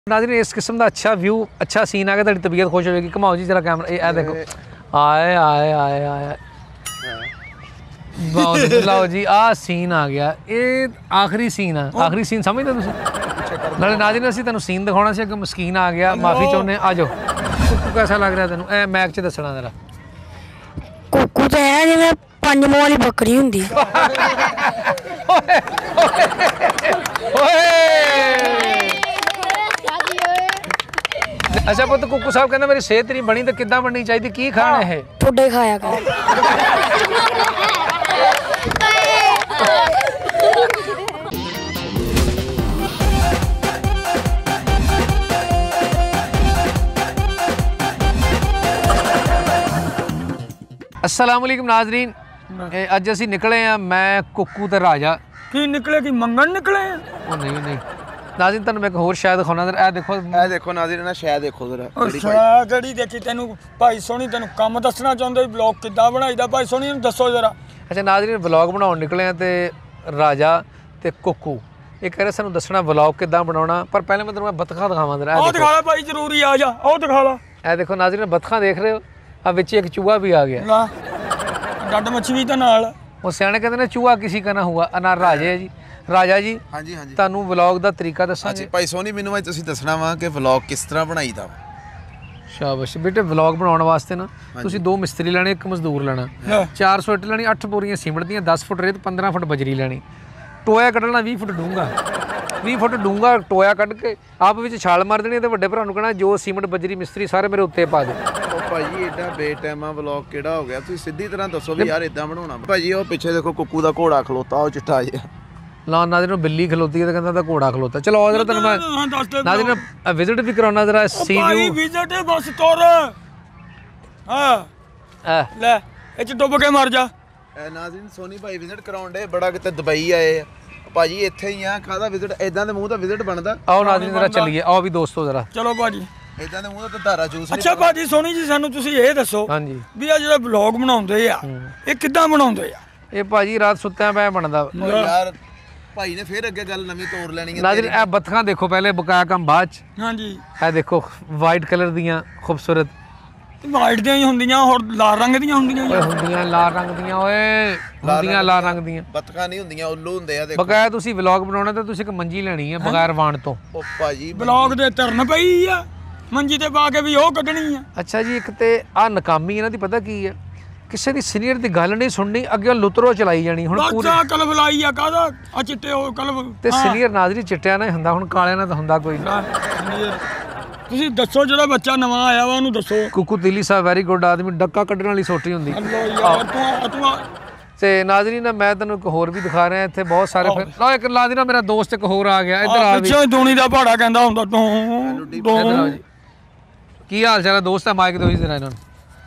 नाज़रीन इस किस्म का अच्छा व्यू अच्छा सीन आ गया, तेरी तबीयत खुश होगी। घुमाओ जी जरा कैमरा, ये देखो आए आए आए आए बहुत लाओ जी आ सीन आ गया। ये आखिरी सीन है, आखिरी सीन समझते तुम नाले नाज़रीन असीं तैनूं सीन दिखाना सी कि मस्कीन आ गया, माफ़ी चाहुंदे आ जाओ। कुक्कू कैसा लग रहा तैनूं ए मैक च दसना जरा। कुक्कू तो है जिवें पंज मोह वाली बकरी हुंदी। अच्छा पुत कुक्कू साहब कहना मेरी सेहत नहीं बनी तो किद्दां बननी चाहिए, की खाना है? ठुड्डे खाया कर। अस्सलाम वालेकुम नाज़रीन, अज असीं निकले हैं मैं कुक्कू ते राजा। की निकले की मंगन निकले? ओ नहीं नहीं नाज़रीन तुहानूं मैं एक होर शायद दिखाउणा जरा। ए देखो नाज़रीन ना शायद देखो जरा। अच्छा केड़ी देखी तैनूं भाई सोहनी तैनूं काम दसना चाहुंदे ब्लॉग किद्दां बनाईदा भाई सोहनी नूं दसो जरा। अच्छा नाज़रीन व्लॉग बनाउण निकले हैं ते राजा ते कुक्कू ये कह रहे सानूं दसना व्लॉग किद्दां बनाउणा, पर पहले मैं तैनूं बतखा दिखावां जरा। आ दिखा ला भाई जरूरी आ जा, ओ दिखा ला। ए देखो नाज़रीन बतखा देख रहे हो, अब विच एक चूहा भी आ गया। ला डड मछली तो नाल। वो सियाणे कहते ने चूहा किसी का ना हुआ अनार राजे है जी। राजा जी हाँ जी हाँ जी ਤੁਹਾਨੂੰ ਵਲੌਗ ਦਾ ਤਰੀਕਾ ਦੱਸਾਂਗੇ। ਭਾਈ ਸੋਨੀ ਮੈਨੂੰ ਅੱਜ ਤੁਸੀਂ ਦੱਸਣਾ ਵਾ ਕਿ ਵਲੌਗ ਕਿਸ ਤਰ੍ਹਾਂ ਬਣਾਈਦਾ। ਸ਼ਾਬਾਸ਼ ਬੇਟੇ, ਵਲੌਗ ਬਣਾਉਣ ਵਾਸਤੇ ਨਾ ਤੁਸੀਂ ਦੋ ਮਿਸਤਰੀ ਲੈਣੇ, ਇੱਕ ਮਜ਼ਦੂਰ ਲੈਣਾ, 400 ਇੱਟ ਲੈਣੀ, 8 ਬੋਰੀਆਂ ਸੀਮਿੰਟ ਦੀਆਂ, 10 ਫੁੱਟ ਰੇਤ, 15 ਫੁੱਟ ਬਜਰੀ ਲੈਣੀ, ਟੋਇਆ ਕੱਢਣਾ 20 ਫੁੱਟ ਡੂੰਘਾ, 20 ਫੁੱਟ ਡੂੰਘਾ ਟੋਇਆ ਕੱਢ ਕੇ ਆਪ ਵਿੱਚ ਛਾਲ ਮਾਰ ਦੇਣੀ ਤੇ ਵੱਡੇ ਭਰਾ ਨੂੰ ਕਹਿਣਾ ਜੋ ਸੀਮਿੰਟ ਬਜਰੀ ਮਿਸਤਰੀ ਸਾਰੇ ਮੇਰੇ ਉੱਤੇ ਪਾ ਦੇ। ਭਾਜੀ ਐਡਾ ਬੇਟਾਈਮਾ ਵਲੌਗ ਕਿਹੜਾ ਹੋ ਗਿਆ, ਤੁਸੀਂ ਸਿੱਧੀ ਤਰ੍ਹਾਂ ਦੱਸੋ ਵੀ ਯਾਰ ਇਦਾਂ ਬਣਾਉਣਾ। ਭਾਜੀ ਉਹ ਪਿੱਛੇ ਦੇਖੋ ਕੁੱਕੂ ਦਾ ਘੋੜਾ ਖਲੋਤਾ, ਉਹ ਚਿੱਟਾ ਜਿਹਾ ਲਾ ਨਾਜ਼ਰੀਨ ਬਿੱਲੀ ਖਲੋਤੀ ਹੈ ਤੇ ਕਹਿੰਦਾ ਤਾਂ ਘੋੜਾ ਖਲੋਤਾ। ਚਲੋ ਆ ਜਰਾ ਤੈਨੂੰ ਮੈਂ ਨਾਜ਼ਰੀਨ ਵਿਜ਼ਿਟ ਵੀ ਕਰਾਉਣਾ ਜਰਾ ਸੀ ਭਾਈ ਵਿਜ਼ਿਟ ਬਸ ਤੁਰ। ਹਾਂ ਲੈ ਇਹ ਚ ਡੁੱਬ ਕੇ ਮਰ ਜਾ। ਨਾਜ਼ਰੀਨ ਸੋਨੀ ਭਾਈ ਵਿਜ਼ਿਟ ਕਰਾਉਣ ਦੇ ਬੜਾ ਕਿਤੇ ਦੁਬਈ ਆਏ ਆ ਭਾਜੀ, ਇੱਥੇ ਹੀ ਆ ਕਾਹਦਾ ਵਿਜ਼ਿਟ, ਇਦਾਂ ਦੇ ਮੂੰਹ ਦਾ ਵਿਜ਼ਿਟ ਬਣਦਾ। ਆਓ ਨਾਜ਼ਰੀਨ ਜਰਾ ਚੱਲੀਏ, ਆਓ ਵੀ ਦੋਸਤੋ ਜਰਾ ਚਲੋ ਭਾਜੀ ਇਦਾਂ ਦੇ ਮੂੰਹ ਦਾ ਧਾਰਾ ਜੂਸ। ਅੱਛਾ ਭਾਜੀ ਸੋਨੀ ਜੀ ਸਾਨੂੰ ਤੁਸੀਂ ਇਹ ਦੱਸੋ ਹਾਂਜੀ ਵੀ ਆ ਜਿਹੜਾ ਵਲੌਗ ਬਣਾਉਂਦੇ ਆ ਇਹ ਕਿੱਦਾਂ ਬਣਾਉਂਦੇ ਆ? ਇਹ ਭਾਜੀ ਰਾਤ ਸੁੱਤਿਆਂ ਪਿਆ ਬਣਦਾ ਯਾਰ। ਭਾਈ ਨੇ ਫੇਰ ਅੱਗੇ ਗੱਲ ਨਵੀਂ ਤੋੜ ਲੈਣੀ ਹੈ। ਨਾਜ਼ਰੀਨ ਇਹ ਬਤਖਾਂ ਦੇਖੋ ਪਹਿਲੇ ਬਕਾਇਆ ਕੰਮ ਬਾਅਦ ਚ। ਹਾਂਜੀ ਇਹ ਦੇਖੋ ਵਾਈਟ ਕਲਰ ਦੀਆਂ ਖੂਬਸੂਰਤ, ਵਾਈਟ ਦੀਆਂ ਹੀ ਹੁੰਦੀਆਂ ਹੋਰ ਲਾਲ ਰੰਗ ਦੀਆਂ ਹੁੰਦੀਆਂ? ਓਏ ਹੁੰਦੀਆਂ ਲਾਲ ਰੰਗ ਦੀਆਂ, ਓਏ ਹੁੰਦੀਆਂ ਲਾਲ ਰੰਗ ਦੀਆਂ। ਬਤਖਾਂ ਨਹੀਂ ਹੁੰਦੀਆਂ, ਉੱਲੂ ਹੁੰਦੇ ਆ। ਦੇਖੋ ਬਕਾਇਆ ਤੁਸੀਂ ਵਲੌਗ ਬਣਾਉਣਾ ਤਾਂ ਤੁਸੀਂ ਇੱਕ ਮੰਜੀ ਲੈਣੀ ਹੈ ਬਗੈਰ ਵਾਣ ਤੋਂ। ਉਹ ਭਾਜੀ ਵਲੌਗ ਦੇ ਧਰਨ ਪਈ ਆ ਮੰਜੀ ਤੇ ਪਾ ਕੇ ਵੀ ਉਹ ਕੱਢਣੀ ਆ। ਅੱਛਾ ਜੀ, ਇੱਕ ਤੇ ਆ ਨਕਾਮੀ ਇਹਨਾਂ ਦੀ ਪਤਾ ਕੀ ਹੈ, ਕਿਸੇ ਦੀ ਸੀਨੀਅਰ ਦੀ ਗੱਲ ਨਹੀਂ ਸੁਣਨੀ, ਅੱਗੇ ਲੁਤਰੋ ਚਲਾਈ ਜਾਣੀ। ਹੁਣ ਪੂਰੀ ਕਲਬ ਲਾਈ ਆ ਕਾਹਦਾ ਆ ਚਿੱਟੇ ਉਹ ਕਲਬ ਤੇ ਸੀਨੀਅਰ ਨਾਜ਼ਰੀ ਚਿੱਟਿਆਂ ਨਾਲ ਹੁੰਦਾ, ਹੁਣ ਕਾਲਿਆਂ ਨਾਲ ਤਾਂ ਹੁੰਦਾ ਕੋਈ ਨਹੀਂ। ਤੁਸੀਂ ਦੱਸੋ ਜਿਹੜਾ ਬੱਚਾ ਨਵਾਂ ਆਇਆ ਵਾ ਉਹਨੂੰ ਦੱਸੋ। ਕੁੱਕੂ ਦਿੱਲੀ ਸਾਹਿਬ ਵੈਰੀ ਗੁੱਡ ਆਦਮੀ, ਡੱਕਾ ਕੱਢਣ ਵਾਲੀ ਸੋਟੀ ਹੁੰਦੀ। ਤੇ ਨਾਜ਼ਰੀਨ ਮੈਂ ਤੁਹਾਨੂੰ ਇੱਕ ਹੋਰ ਵੀ ਦਿਖਾ ਰਿਹਾ ਇੱਥੇ ਬਹੁਤ ਸਾਰੇ। ਫਿਰ ਲਓ ਇੱਕ ਨਾਜ਼ਰੀਨ ਮੇਰਾ ਦੋਸਤ ਇੱਕ ਹੋਰ ਆ ਗਿਆ, ਇੱਧਰ ਆ ਵੀ। ਪਿੱਛੇ ਦੂਣੀ ਦਾ ਪਹਾੜਾ ਕਹਿੰਦਾ ਹੁੰਦਾ ਤੂੰ। ਕੀ ਹਾਲ ਚਾਲ ਹੈ ਦੋਸਤ? ਹੈ ਮਾਈਕ ਦੋਈ ਜਰਾ ਇਹਨਾਂ ਨੂੰ।